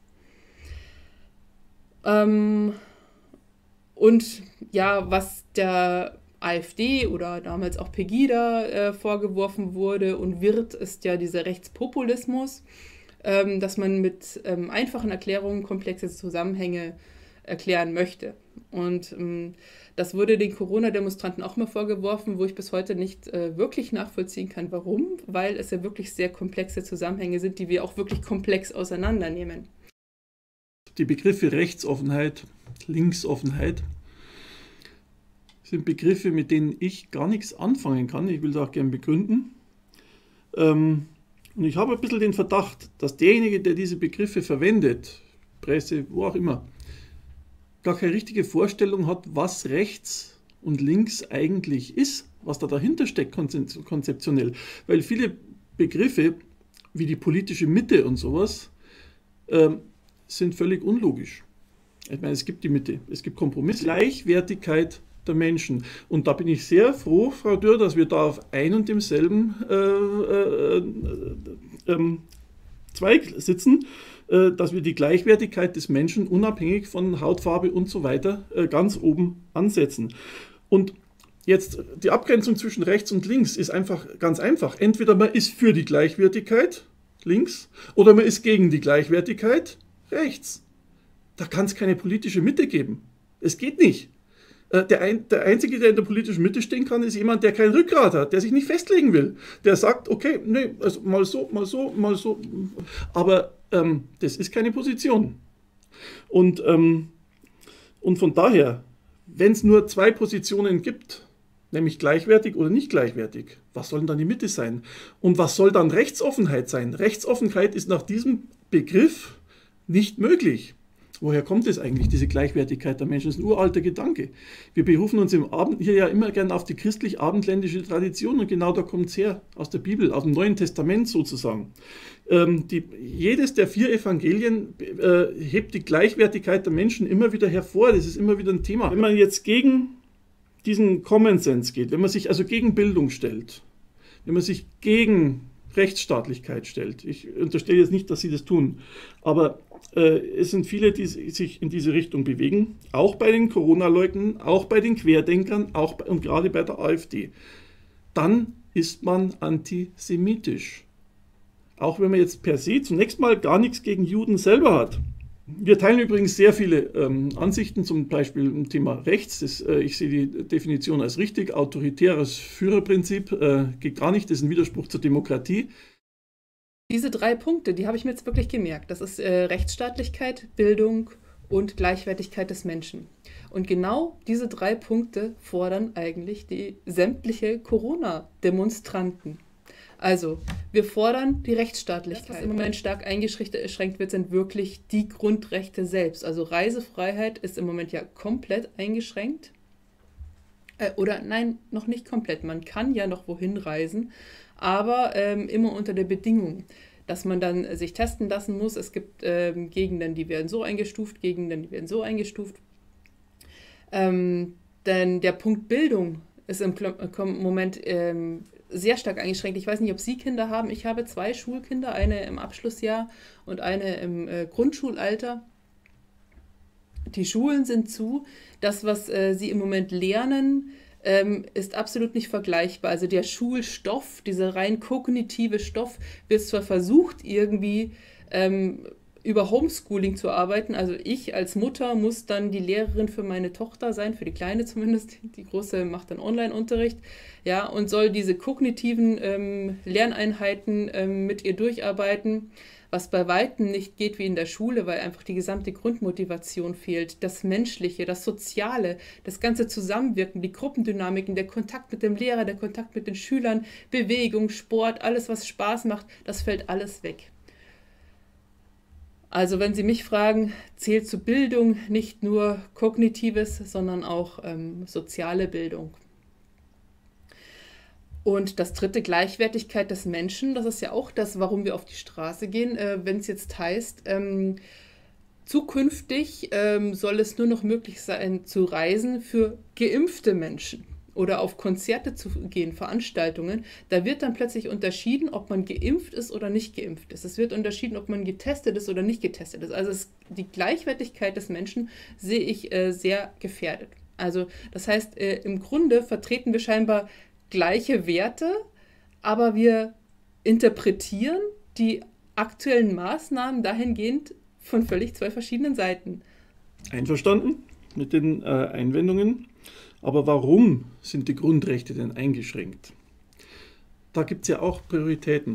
Und ja, was der AfD oder damals auch Pegida vorgeworfen wurde und wird, ist ja dieser Rechtspopulismus, dass man mit einfachen Erklärungen komplexe Zusammenhänge erklären möchte. Und das wurde den Corona-Demonstranten auch mal vorgeworfen, wo ich bis heute nicht wirklich nachvollziehen kann, warum, weil es ja wirklich sehr komplexe Zusammenhänge sind, die wir auch wirklich komplex auseinandernehmen. Die Begriffe Rechtsoffenheit, Linksoffenheit sind Begriffe, mit denen ich gar nichts anfangen kann. Ich will es auch gerne begründen. Und ich habe ein bisschen den Verdacht, dass derjenige, der diese Begriffe verwendet, Presse, wo auch immer, gar keine richtige Vorstellung hat, was rechts und links eigentlich ist, was da dahinter steckt konzeptionell. Weil viele Begriffe, wie die politische Mitte und sowas, sind völlig unlogisch. Ich meine, es gibt die Mitte, es gibt Kompromisse, Gleichwertigkeit der Menschen. Und da bin ich sehr froh, Frau Dürr, dass wir da auf ein und demselben Zweig sitzen, dass wir die Gleichwertigkeit des Menschen unabhängig von Hautfarbe und so weiter ganz oben ansetzen. Und jetzt die Abgrenzung zwischen rechts und links ist einfach ganz einfach. Entweder man ist für die Gleichwertigkeit, links, oder man ist gegen die Gleichwertigkeit, rechts. Da kann es keine politische Mitte geben. Es geht nicht. Der Einzige, der in der politischen Mitte stehen kann, ist jemand, der kein Rückgrat hat, der sich nicht festlegen will. Der sagt, okay, nee, also mal so, mal so, mal so. Aber das ist keine Position. Und von daher, wenn es nur zwei Positionen gibt, nämlich gleichwertig oder nicht gleichwertig. Was soll denn dann die Mitte sein? Und was soll dann Rechtsoffenheit sein? Rechtsoffenheit ist nach diesem Begriff nicht möglich. Woher kommt es eigentlich, diese Gleichwertigkeit der Menschen? Das ist ein uralter Gedanke. Wir berufen uns im Abend hier ja immer gern auf die christlich-abendländische Tradition und genau da kommt es her, aus der Bibel, aus dem Neuen Testament sozusagen. Jedes der 4 Evangelien hebt die Gleichwertigkeit der Menschen immer wieder hervor. Das ist immer wieder ein Thema. Wenn man jetzt gegen diesen Common Sense geht, wenn man sich also gegen Bildung stellt, wenn man sich gegen Rechtsstaatlichkeit stellt, ich unterstelle jetzt nicht, dass sie das tun, aber es sind viele, die sich in diese Richtung bewegen, auch bei den Corona-Leugnern, auch bei den Querdenkern, und gerade bei der AfD, dann ist man antisemitisch. Auch wenn man jetzt per se zunächst mal gar nichts gegen Juden selber hat. Wir teilen übrigens sehr viele Ansichten, zum Beispiel im Thema Rechts. Ich sehe die Definition als richtig. Autoritäres Führerprinzip geht gar nicht, das ist ein Widerspruch zur Demokratie. Diese 3 Punkte, die habe ich mir jetzt wirklich gemerkt. Das ist Rechtsstaatlichkeit, Bildung und Gleichwertigkeit des Menschen. Und genau diese 3 Punkte fordern eigentlich die sämtliche Corona-Demonstranten. Also, wir fordern die Rechtsstaatlichkeit. Das, was im Moment stark eingeschränkt wird, sind wirklich die Grundrechte selbst. Also Reisefreiheit ist im Moment ja komplett eingeschränkt. Oder nein, noch nicht komplett. Man kann ja noch wohin reisen, aber immer unter der Bedingung, dass man dann sich testen lassen muss. Es gibt Gegenden, die werden so eingestuft, Gegenden, die werden so eingestuft. Denn der Punkt Bildung ist im Moment sehr stark eingeschränkt. Ich weiß nicht, ob Sie Kinder haben. Ich habe 2 Schulkinder, eine im Abschlussjahr und eine im Grundschulalter. Die Schulen sind zu. Das, was sie im Moment lernen, ist absolut nicht vergleichbar. Also der Schulstoff, dieser rein kognitive Stoff, wird zwar versucht, irgendwie über Homeschooling zu arbeiten. Also ich als Mutter muss dann die Lehrerin für meine Tochter sein, für die Kleine zumindest. Die Große macht dann Online-Unterricht, ja, und soll diese kognitiven Lerneinheiten mit ihr durcharbeiten, was bei Weitem nicht geht wie in der Schule, weil einfach die gesamte Grundmotivation fehlt. Das Menschliche, das Soziale, das ganze Zusammenwirken, die Gruppendynamiken, der Kontakt mit dem Lehrer, der Kontakt mit den Schülern, Bewegung, Sport, alles, was Spaß macht, das fällt alles weg. Also wenn Sie mich fragen, zählt zur Bildung nicht nur Kognitives, sondern auch soziale Bildung. Und das 3. Gleichwertigkeit des Menschen, das ist ja auch das, warum wir auf die Straße gehen, wenn es jetzt heißt, zukünftig soll es nur noch möglich sein zu reisen für geimpfte Menschen oder auf Konzerte zu gehen, Veranstaltungen. Da wird dann plötzlich unterschieden, ob man geimpft ist oder nicht geimpft ist. Es wird unterschieden, ob man getestet ist oder nicht getestet ist. Also die Gleichwertigkeit des Menschen sehe ich sehr gefährdet. Also das heißt, im Grunde vertreten wir scheinbar gleiche Werte, aber wir interpretieren die aktuellen Maßnahmen dahingehend von völlig 2 verschiedenen Seiten. Einverstanden mit den Einwendungen, aber warum sind die Grundrechte denn eingeschränkt? Da gibt es ja auch Prioritäten.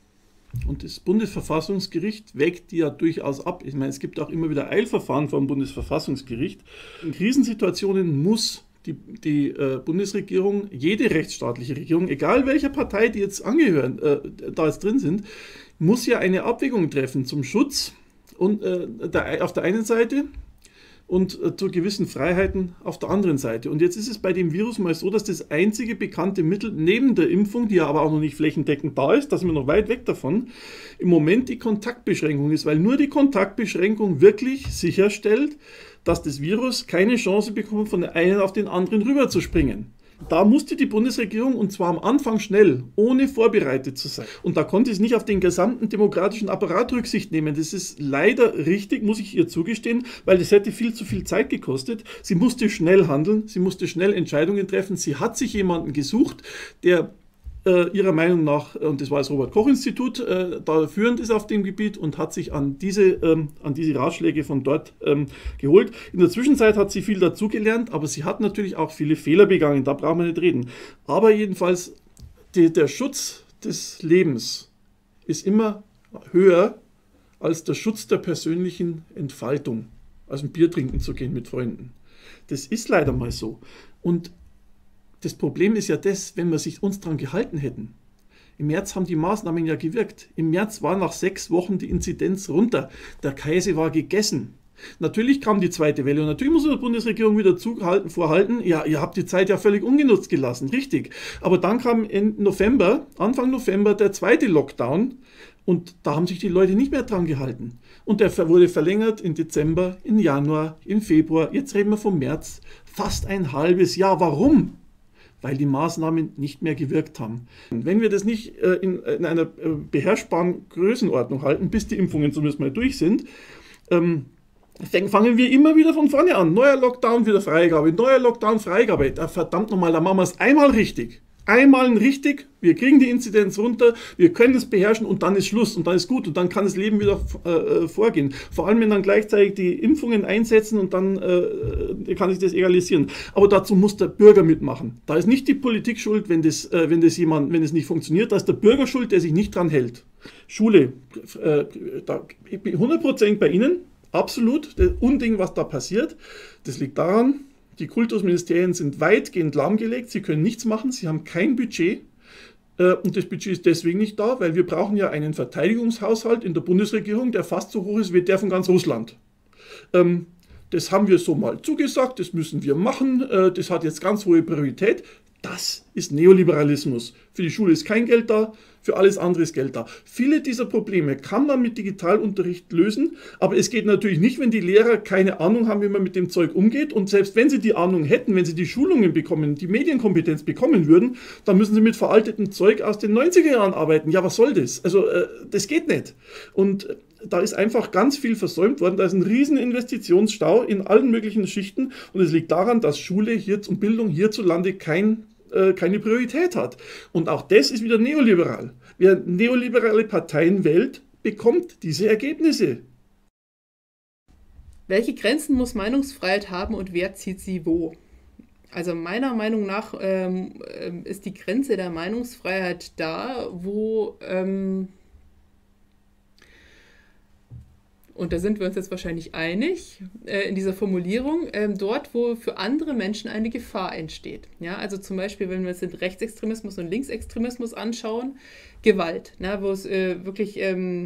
Und das Bundesverfassungsgericht wägt die ja durchaus ab. Ich meine, es gibt auch immer wieder Eilverfahren vom Bundesverfassungsgericht. In Krisensituationen muss die Bundesregierung, jede rechtsstaatliche Regierung, egal welcher Partei die jetzt angehören, da jetzt drin sind, muss ja eine Abwägung treffen zum Schutz und, auf der einen Seite und zu gewissen Freiheiten auf der anderen Seite. Und jetzt ist es bei dem Virus mal so, dass das einzige bekannte Mittel neben der Impfung, die ja aber auch noch nicht flächendeckend da ist, da sind wir noch weit weg davon, im Moment die Kontaktbeschränkung ist, weil nur die Kontaktbeschränkung wirklich sicherstellt, dass das Virus keine Chance bekommt, von der einen auf den anderen rüber zu springen. Da musste die Bundesregierung, und zwar am Anfang schnell, ohne vorbereitet zu sein. Und da konnte es nicht auf den gesamten demokratischen Apparat Rücksicht nehmen. Das ist leider richtig, muss ich ihr zugestehen, weil das hätte viel zu viel Zeit gekostet. Sie musste schnell handeln, sie musste schnell Entscheidungen treffen. Sie hat sich jemanden gesucht, der ihrer Meinung nach, und das war das Robert-Koch-Institut, da führend ist auf dem Gebiet und hat sich an diese Ratschläge von dort geholt. In der Zwischenzeit hat sie viel dazugelernt, aber sie hat natürlich auch viele Fehler begangen, da brauchen wir nicht reden. Aber jedenfalls, der Schutz des Lebens ist immer höher als der Schutz der persönlichen Entfaltung, also ein Bier trinken zu gehen mit Freunden. Das ist leider mal so. Und Das Problem ist ja das, wenn wir uns daran gehalten hätten. Im März haben die Maßnahmen ja gewirkt. Im März war nach 6 Wochen die Inzidenz runter. Der Käse war gegessen. Natürlich kam die zweite Welle und natürlich muss die Bundesregierung wieder vorhalten, ja, ihr habt die Zeit ja völlig ungenutzt gelassen, richtig. Aber dann kam Anfang November der zweite Lockdown und da haben sich die Leute nicht mehr dran gehalten. Und der wurde verlängert in Dezember, in Januar, im Februar, jetzt reden wir vom März, fast ein halbes Jahr. Warum? Weil die Maßnahmen nicht mehr gewirkt haben. Wenn wir das nicht in einer beherrschbaren Größenordnung halten, bis die Impfungen zumindest mal durch sind, fangen wir immer wieder von vorne an. Neuer Lockdown, wieder Freigabe, neuer Lockdown, Freigabe. Verdammt nochmal, da machen wir es einmal richtig. Einmal richtig, wir kriegen die Inzidenz runter, wir können es beherrschen und dann ist Schluss und dann ist gut und dann kann das Leben wieder vorgehen. Vor allem, wenn dann gleichzeitig die Impfungen einsetzen und dann kann sich das egalisieren. Aber dazu muss der Bürger mitmachen. Da ist nicht die Politik schuld, wenn es nicht funktioniert, da ist der Bürger schuld, der sich nicht dran hält. Schule, ich bin 100% bei Ihnen, absolut, das Unding, was da passiert, das liegt daran, die Kultusministerien sind weitgehend lahmgelegt, sie können nichts machen, sie haben kein Budget und das Budget ist deswegen nicht da, weil wir brauchen ja einen Verteidigungshaushalt in der Bundesregierung, der fast so hoch ist wie der von ganz Russland. Das haben wir so mal zugesagt, das müssen wir machen, das hat jetzt ganz hohe Priorität. Das ist Neoliberalismus. Für die Schule ist kein Geld da, für alles andere ist Geld da. Viele dieser Probleme kann man mit Digitalunterricht lösen, aber es geht natürlich nicht, wenn die Lehrer keine Ahnung haben, wie man mit dem Zeug umgeht. Und selbst wenn sie die Ahnung hätten, wenn sie die Schulungen bekommen, die Medienkompetenz bekommen würden, dann müssen sie mit veraltetem Zeug aus den 90er Jahren arbeiten. Ja, was soll das? Also, das geht nicht. Und da ist einfach ganz viel versäumt worden. Da ist ein riesen Investitionsstau in allen möglichen Schichten. Und es liegt daran, dass Schule und Bildung hierzulande keine Priorität hat. Und auch das ist wieder neoliberal. Wer neoliberale Parteien wählt, bekommt diese Ergebnisse. Welche Grenzen muss Meinungsfreiheit haben und wer zieht sie wo? Also meiner Meinung nach ist die Grenze der Meinungsfreiheit da, wo, und da sind wir uns jetzt wahrscheinlich einig, in dieser Formulierung, dort, wo für andere Menschen eine Gefahr entsteht. Ja, also zum Beispiel, wenn wir uns den Rechtsextremismus und Linksextremismus anschauen, Gewalt, wo es wirklich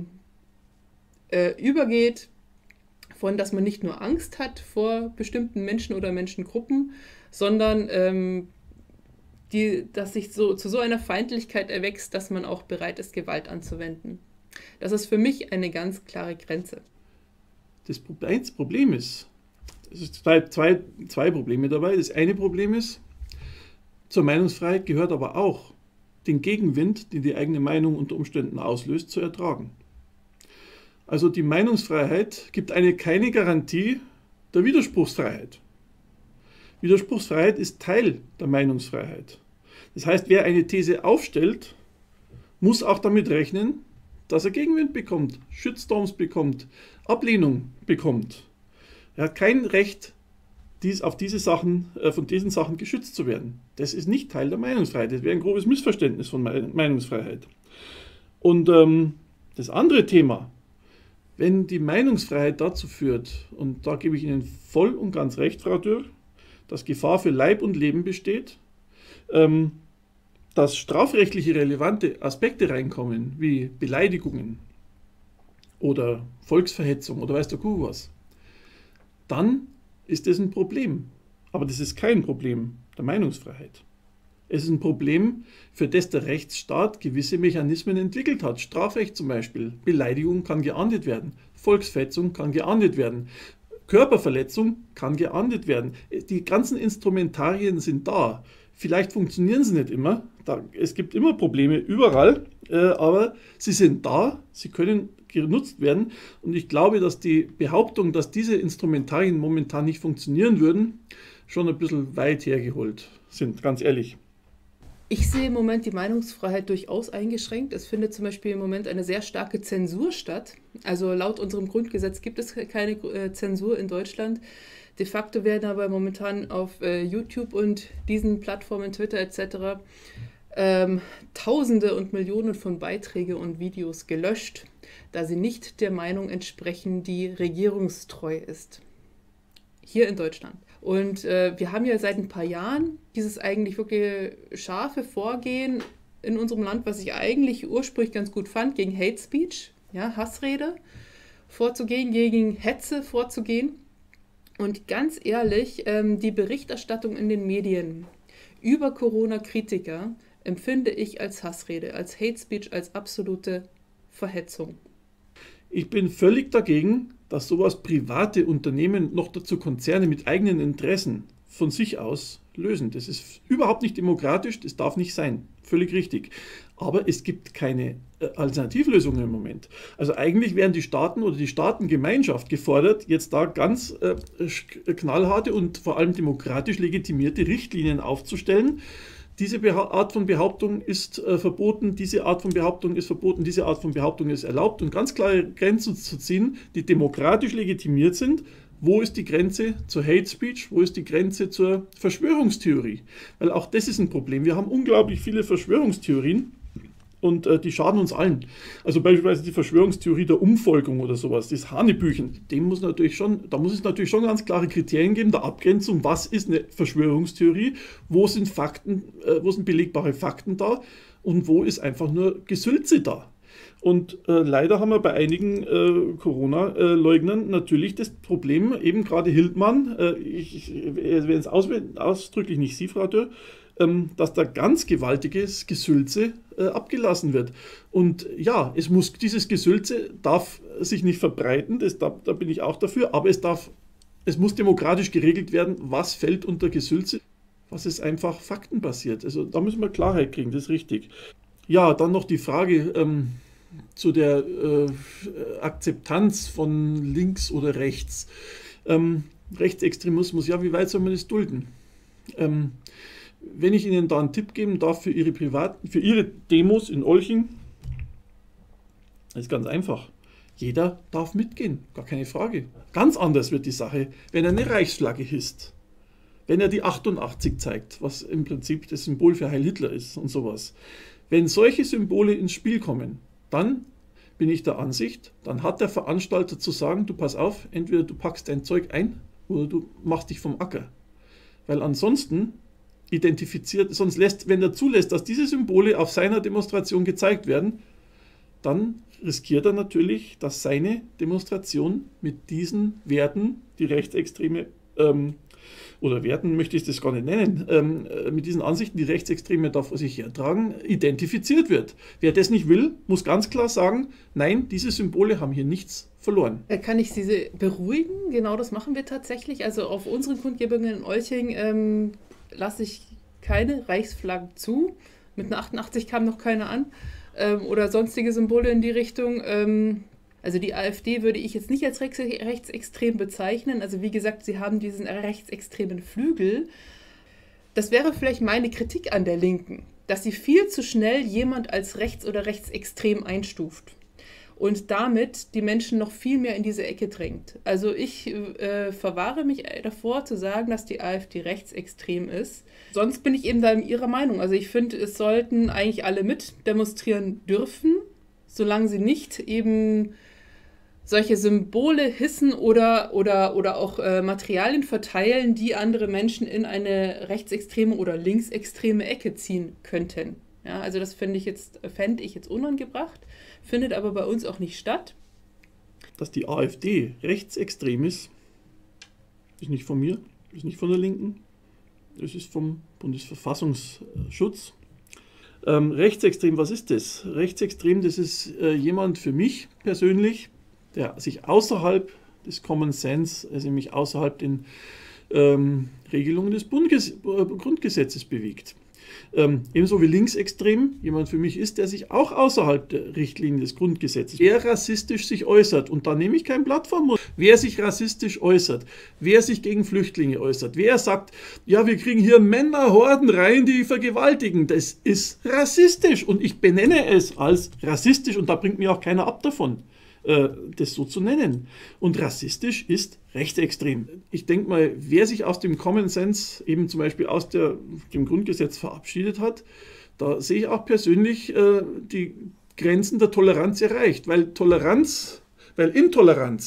übergeht von, dass man nicht nur Angst hat vor bestimmten Menschen oder Menschengruppen, sondern dass sich zu so einer Feindlichkeit erwächst, dass man auch bereit ist, Gewalt anzuwenden. Das ist für mich eine ganz klare Grenze. Das Problem ist, es ist zwei Probleme dabei. Das eine Problem ist, zur Meinungsfreiheit gehört aber auch, den Gegenwind, den die eigene Meinung unter Umständen auslöst, zu ertragen. Also die Meinungsfreiheit gibt keine Garantie der Widerspruchsfreiheit. Widerspruchsfreiheit ist Teil der Meinungsfreiheit. Das heißt, wer eine These aufstellt, muss auch damit rechnen, dass er Gegenwind bekommt, Shitstorms bekommt, Ablehnung bekommt. Er hat kein Recht, von diesen Sachen geschützt zu werden. Das ist nicht Teil der Meinungsfreiheit. Das wäre ein grobes Missverständnis von Meinungsfreiheit. Und das andere Thema, wenn die Meinungsfreiheit dazu führt, und da gebe ich Ihnen voll und ganz recht, Frau Dürr, dass Gefahr für Leib und Leben besteht, dass strafrechtliche relevante Aspekte reinkommen, wie Beleidigungen oder Volksverhetzung oder weiß der Kuh was, dann ist das ein Problem. Aber das ist kein Problem der Meinungsfreiheit. Es ist ein Problem, für das der Rechtsstaat gewisse Mechanismen entwickelt hat. Strafrecht zum Beispiel. Beleidigung kann geahndet werden. Volksverhetzung kann geahndet werden. Körperverletzung kann geahndet werden. Die ganzen Instrumentarien sind da. Vielleicht funktionieren sie nicht immer. Es gibt immer Probleme überall, aber sie sind da, sie können genutzt werden. Und ich glaube, dass die Behauptung, dass diese Instrumentarien momentan nicht funktionieren würden, schon ein bisschen weit hergeholt sind, ganz ehrlich. Ich sehe im Moment die Meinungsfreiheit durchaus eingeschränkt. Es findet zum Beispiel im Moment eine sehr starke Zensur statt. Also laut unserem Grundgesetz gibt es keine Zensur in Deutschland. De facto werden aber momentan auf YouTube und diesen Plattformen, Twitter etc. Tausende und Millionen von Beiträgen und Videos gelöscht, da sie nicht der Meinung entsprechen, die regierungstreu ist. Hier in Deutschland. Und wir haben ja seit ein paar Jahren dieses eigentlich wirklich scharfe Vorgehen in unserem Land, was ich eigentlich ursprünglich ganz gut fand, gegen Hate Speech, ja, Hassrede vorzugehen, gegen Hetze vorzugehen. Und ganz ehrlich, die Berichterstattung in den Medien über Corona-Kritiker empfinde ich als Hassrede, als Hate Speech, als absolute Verhetzung. Ich bin völlig dagegen, dass sowas private Unternehmen, noch dazu Konzerne mit eigenen Interessen von sich aus lösen. Das ist überhaupt nicht demokratisch, das darf nicht sein. Völlig richtig. Aber es gibt keine Alternativlösungen im Moment. Also eigentlich wären die Staaten oder die Staatengemeinschaft gefordert, jetzt da ganz knallharte und vor allem demokratisch legitimierte Richtlinien aufzustellen. Diese Art von Behauptung ist verboten, diese Art von Behauptung ist verboten, diese Art von Behauptung ist erlaubt und ganz klare Grenzen zu ziehen, die demokratisch legitimiert sind. Wo ist die Grenze zur Hate Speech? Wo ist die Grenze zur Verschwörungstheorie? Weil auch das ist ein Problem. Wir haben unglaublich viele Verschwörungstheorien und die schaden uns allen. Also beispielsweise die Verschwörungstheorie der Umvolkung oder sowas, das Hanebüchen, da muss es natürlich schon ganz klare Kriterien geben, der Abgrenzung, was ist eine Verschwörungstheorie, wo sind Fakten, wo sind belegbare Fakten da und wo ist einfach nur Gesülze da. Und leider haben wir bei einigen Corona-Leugnern natürlich das Problem, eben gerade Hildmann, ich erwähne es ausdrücklich nicht Sie, Frau Dürr, dass da ganz gewaltiges Gesülze abgelassen wird. Und ja, dieses Gesülze darf sich nicht verbreiten, da bin ich auch dafür, aber es muss demokratisch geregelt werden, was fällt unter Gesülze, was ist einfach faktenbasiert. Also da müssen wir Klarheit kriegen, das ist richtig. Ja, dann noch die Frage zu der Akzeptanz von links oder rechts. Rechtsextremismus, ja, wie weit soll man das dulden? Wenn ich Ihnen da einen Tipp geben darf für Ihre Demos in Olching, das ist ganz einfach. Jeder darf mitgehen, gar keine Frage. Ganz anders wird die Sache, wenn er eine Reichsflagge hisst. Wenn er die 88 zeigt, was im Prinzip das Symbol für Heil Hitler ist und sowas. Wenn solche Symbole ins Spiel kommen, dann bin ich der Ansicht, dann hat der Veranstalter zu sagen, du pass auf, entweder du packst dein Zeug ein oder du machst dich vom Acker. Weil ansonsten wenn er zulässt, dass diese Symbole auf seiner Demonstration gezeigt werden, dann riskiert er natürlich, dass seine Demonstration mit diesen Werten, die Rechtsextreme, oder Werten möchte ich das gar nicht nennen, mit diesen Ansichten, die Rechtsextreme da vor sich hertragen, identifiziert wird. Wer das nicht will, muss ganz klar sagen, nein, diese Symbole haben hier nichts verloren. Kann ich Sie beruhigen? Genau das machen wir tatsächlich. Also auf unseren Kundgebungen in Olching lasse ich keine Reichsflaggen zu. Mit einer 88 kam noch keine an. Oder sonstige Symbole in die Richtung. Also die AfD würde ich jetzt nicht als rechtsextrem bezeichnen. Also wie gesagt, sie haben diesen rechtsextremen Flügel. Das wäre vielleicht meine Kritik an der Linken, dass sie viel zu schnell jemand als rechts oder rechtsextrem einstuft und damit die Menschen noch viel mehr in diese Ecke drängt. Also ich verwahre mich davor zu sagen, dass die AfD rechtsextrem ist. Sonst bin ich eben da in Ihrer Meinung. Also ich finde, es sollten eigentlich alle mit demonstrieren dürfen, solange sie nicht eben solche Symbole hissen oder auch Materialien verteilen, die andere Menschen in eine rechtsextreme oder linksextreme Ecke ziehen könnten. Ja, also das fände ich jetzt unangebracht, findet aber bei uns auch nicht statt. Dass die AfD rechtsextrem ist nicht von mir, ist nicht von der Linken, das ist vom Bundesverfassungsschutz. Rechtsextrem, was ist das? Rechtsextrem, das ist jemand für mich persönlich, der sich außerhalb des Common Sense, also nämlich außerhalb den Regelungen des Grundgesetzes bewegt. Ebenso wie linksextrem jemand für mich ist, der sich auch außerhalb der Richtlinien des Grundgesetzes, wer rassistisch sich äußert, und da nehme ich kein Blatt vom Mund, wer sich rassistisch äußert, wer sich gegen Flüchtlinge äußert, wer sagt, ja, wir kriegen hier Männerhorden rein, die vergewaltigen, das ist rassistisch und ich benenne es als rassistisch und da bringt mir auch keiner ab davon, das so zu nennen. Und rassistisch ist rechtsextrem. Ich denke mal, wer sich aus dem Common Sense, eben zum Beispiel aus dem Grundgesetz verabschiedet hat, da sehe ich auch persönlich die Grenzen der Toleranz erreicht. Weil Intoleranz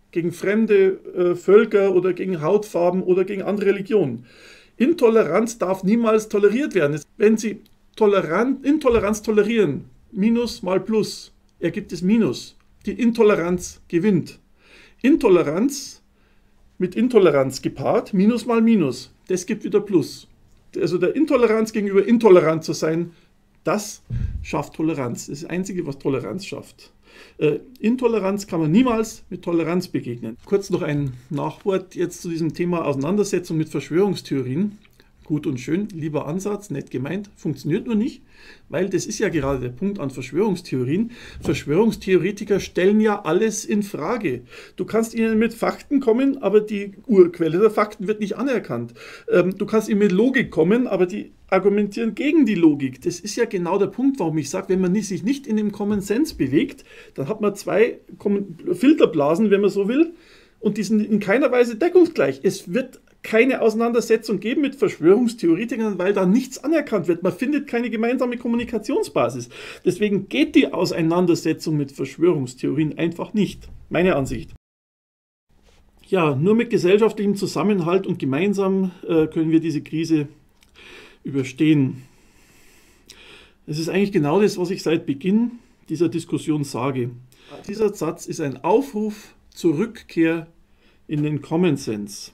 gegen fremde Völker oder gegen Hautfarben oder gegen andere Religionen. Intoleranz darf niemals toleriert werden. Wenn Sie Intoleranz tolerieren, Minus mal Plus, ergibt es Minus. Die Intoleranz gewinnt. Intoleranz mit Intoleranz gepaart, Minus mal Minus, das gibt wieder Plus. Also der Intoleranz gegenüber intolerant zu sein, das schafft Toleranz. Das ist das Einzige, was Toleranz schafft. Intoleranz kann man niemals mit Toleranz begegnen. Kurz noch ein Nachwort jetzt zu diesem Thema Auseinandersetzung mit Verschwörungstheorien. Gut und schön, lieber Ansatz, nett gemeint, funktioniert nur nicht, weil das ist ja gerade der Punkt an Verschwörungstheorien. Verschwörungstheoretiker stellen ja alles in Frage. Du kannst ihnen mit Fakten kommen, aber die Urquelle der Fakten wird nicht anerkannt. Du kannst ihnen mit Logik kommen, aber die argumentieren gegen die Logik. Das ist ja genau der Punkt, warum ich sage, wenn man sich nicht in dem Common Sense bewegt, dann hat man zwei Filterblasen, wenn man so will, und die sind in keiner Weise deckungsgleich. Es wird keine Auseinandersetzung geben mit Verschwörungstheoretikern, weil da nichts anerkannt wird. Man findet keine gemeinsame Kommunikationsbasis. Deswegen geht die Auseinandersetzung mit Verschwörungstheorien einfach nicht. Meine Ansicht. Ja, nur mit gesellschaftlichem Zusammenhalt und gemeinsam können wir diese Krise überstehen. Es ist eigentlich genau das, was ich seit Beginn dieser Diskussion sage. Dieser Satz ist ein Aufruf zur Rückkehr in den Common Sense.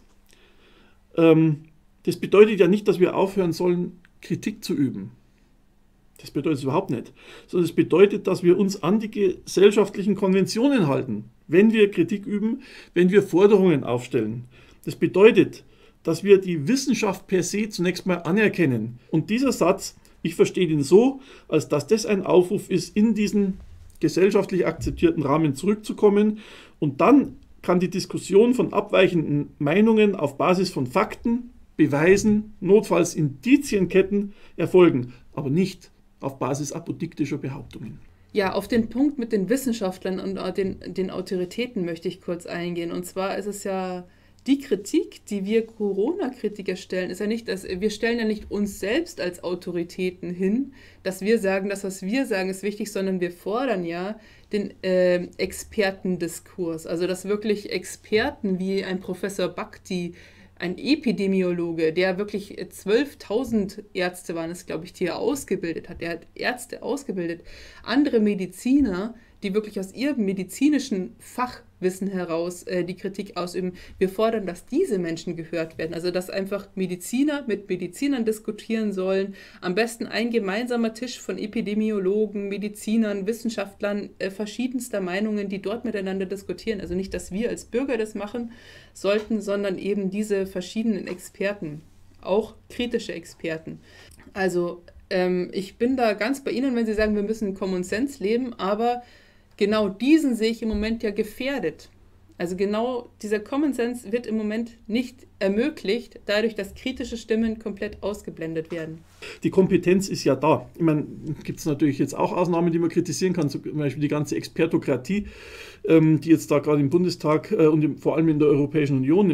Das bedeutet ja nicht, dass wir aufhören sollen, Kritik zu üben. Das bedeutet es überhaupt nicht. Sondern es bedeutet, dass wir uns an die gesellschaftlichen Konventionen halten, wenn wir Kritik üben, wenn wir Forderungen aufstellen. Das bedeutet, dass wir die Wissenschaft per se zunächst mal anerkennen. Und dieser Satz, ich verstehe ihn so, als dass das ein Aufruf ist, in diesen gesellschaftlich akzeptierten Rahmen zurückzukommen, und dann kann die Diskussion von abweichenden Meinungen auf Basis von Fakten, Beweisen, notfalls Indizienketten erfolgen, aber nicht auf Basis apodiktischer Behauptungen. Ja, auf den Punkt mit den Wissenschaftlern und den Autoritäten möchte ich kurz eingehen. Und zwar ist es ja die Kritik, die wir Corona-Kritiker stellen, ist ja nicht, wir stellen ja nicht uns selbst als Autoritäten hin, dass wir sagen, das, was wir sagen, ist wichtig, sondern wir fordern ja den Expertendiskurs. Also dass wirklich Experten wie ein Professor Bhakti, ein Epidemiologe, der wirklich 12.000 Ärzte waren es, glaube ich, die er ausgebildet hat. Er hat Ärzte ausgebildet, andere Mediziner, die wirklich aus ihrem medizinischen Fachwissen heraus die Kritik ausüben. Wir fordern, dass diese Menschen gehört werden. Also dass einfach Mediziner mit Medizinern diskutieren sollen. Am besten ein gemeinsamer Tisch von Epidemiologen, Medizinern, Wissenschaftlern verschiedenster Meinungen, die dort miteinander diskutieren. Also nicht, dass wir als Bürger das machen sollten, sondern eben diese verschiedenen Experten, auch kritische Experten. Also ich bin da ganz bei Ihnen, wenn Sie sagen, wir müssen Common Sense leben, aber genau diesen sehe ich im Moment ja gefährdet. Also genau dieser Common Sense wird im Moment nicht ermöglicht, dadurch, dass kritische Stimmen komplett ausgeblendet werden. Die Kompetenz ist ja da. Ich meine, gibt es natürlich jetzt auch Ausnahmen, die man kritisieren kann, zum Beispiel die ganze Expertokratie, die jetzt da gerade im Bundestag und vor allem in der Europäischen Union,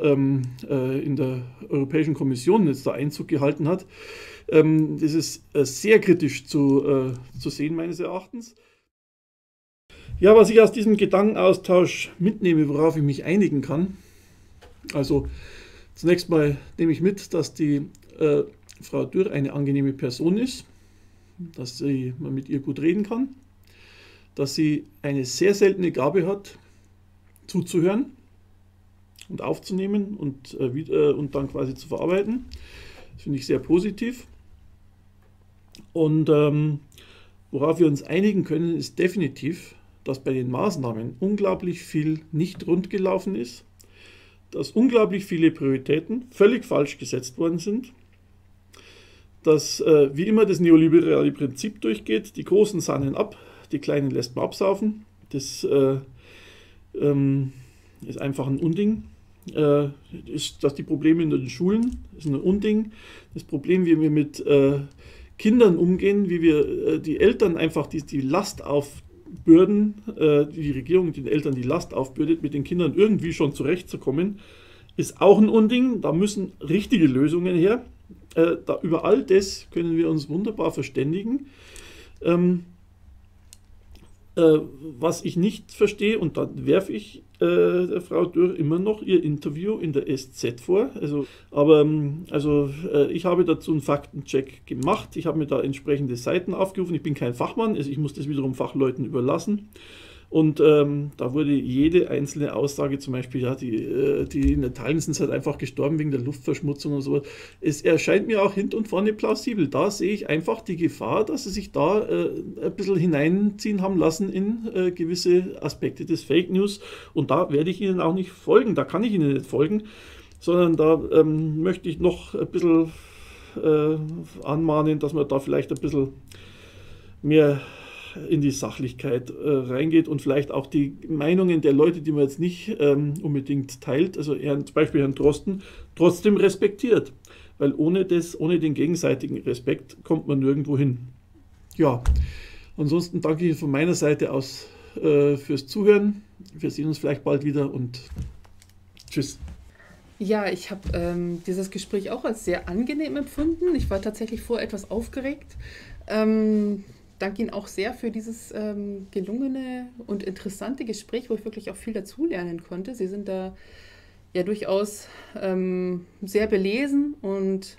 in der Europäischen Kommission jetzt da Einzug gehalten hat. Das ist sehr kritisch zu sehen, meines Erachtens. Ja, was ich aus diesem Gedankenaustausch mitnehme, worauf ich mich einigen kann, also zunächst mal nehme ich mit, dass die Frau Dürr eine angenehme Person ist, dass man mit ihr gut reden kann, dass sie eine sehr seltene Gabe hat, zuzuhören und aufzunehmen und dann quasi zu verarbeiten. Das finde ich sehr positiv. Und worauf wir uns einigen können, ist definitiv, dass bei den Maßnahmen unglaublich viel nicht rund gelaufen ist, dass unglaublich viele Prioritäten völlig falsch gesetzt worden sind, dass wie immer das neoliberale Prinzip durchgeht, die Großen sahnen ab, die Kleinen lässt man absaufen. Das ist einfach ein Unding. Dass die Probleme in den Schulen ist ein Unding. Das Problem, wie wir mit Kindern umgehen, wie wir die Eltern einfach die Last aufbürden, die Regierung den Eltern die Last aufbürdet, mit den Kindern irgendwie schon zurechtzukommen, ist auch ein Unding. Da müssen richtige Lösungen her. Über all das können wir uns wunderbar verständigen. Was ich nicht verstehe, und da werfe ich der Frau Dürr immer noch ihr Interview in der SZ vor. Ich habe dazu einen Faktencheck gemacht. Ich habe mir da entsprechende Seiten aufgerufen. Ich bin kein Fachmann, also ich muss das wiederum Fachleuten überlassen. Und da wurde jede einzelne Aussage, zum Beispiel, ja, die in Italien sind halt einfach gestorben wegen der Luftverschmutzung und so. Es erscheint mir auch hinten und vorne plausibel. Da sehe ich einfach die Gefahr, dass sie sich da ein bisschen hineinziehen haben lassen in gewisse Aspekte des Fake News. Und da werde ich Ihnen auch nicht folgen, da kann ich Ihnen nicht folgen, sondern da möchte ich noch ein bisschen anmahnen, dass man da vielleicht ein bisschen mehr in die Sachlichkeit reingeht und vielleicht auch die Meinungen der Leute, die man jetzt nicht unbedingt teilt, also zum Beispiel Herrn Drosten, trotzdem respektiert. Weil ohne den gegenseitigen Respekt kommt man nirgendwo hin. Ja, ansonsten danke ich von meiner Seite aus fürs Zuhören. Wir sehen uns vielleicht bald wieder und tschüss. Ja, ich habe dieses Gespräch auch als sehr angenehm empfunden. Ich war tatsächlich vorher etwas aufgeregt. Danke Ihnen auch sehr für dieses gelungene und interessante Gespräch, wo ich wirklich auch viel dazulernen konnte. Sie sind da ja durchaus sehr belesen und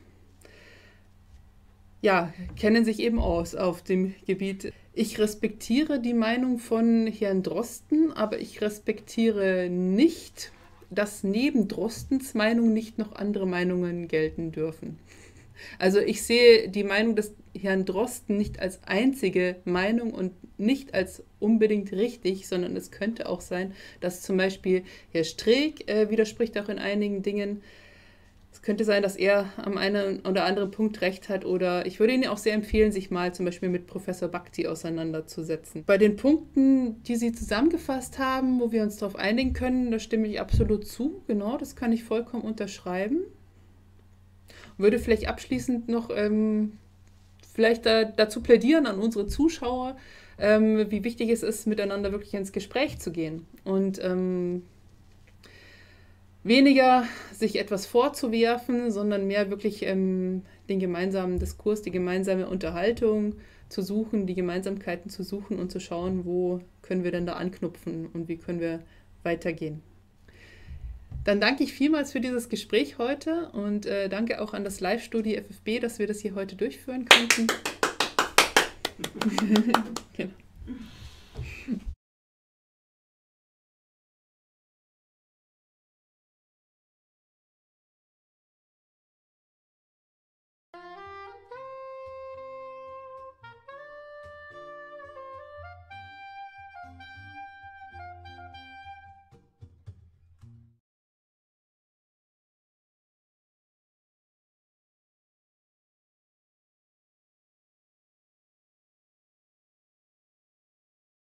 ja, kennen sich eben aus auf dem Gebiet. Ich respektiere die Meinung von Herrn Drosten, aber ich respektiere nicht, dass neben Drostens Meinung nicht noch andere Meinungen gelten dürfen. Also ich sehe die Meinung des Herrn Drosten nicht als einzige Meinung und nicht als unbedingt richtig, sondern es könnte auch sein, dass zum Beispiel Herr Streeck widerspricht auch in einigen Dingen. Es könnte sein, dass er am einen oder anderen Punkt recht hat oder ich würde Ihnen auch sehr empfehlen, sich mal zum Beispiel mit Professor Bhakti auseinanderzusetzen. Bei den Punkten, die Sie zusammengefasst haben, wo wir uns darauf einigen können, da stimme ich absolut zu. Genau, das kann ich vollkommen unterschreiben. Würde vielleicht abschließend noch vielleicht dazu plädieren an unsere Zuschauer, wie wichtig es ist, miteinander wirklich ins Gespräch zu gehen und weniger sich etwas vorzuwerfen, sondern mehr wirklich den gemeinsamen Diskurs, die gemeinsame Unterhaltung zu suchen, die Gemeinsamkeiten zu suchen und zu schauen, wo können wir denn da anknüpfen und wie können wir weitergehen. Dann danke ich vielmals für dieses Gespräch heute und danke auch an das Live-Studio FFB, dass wir das hier heute durchführen konnten. Genau.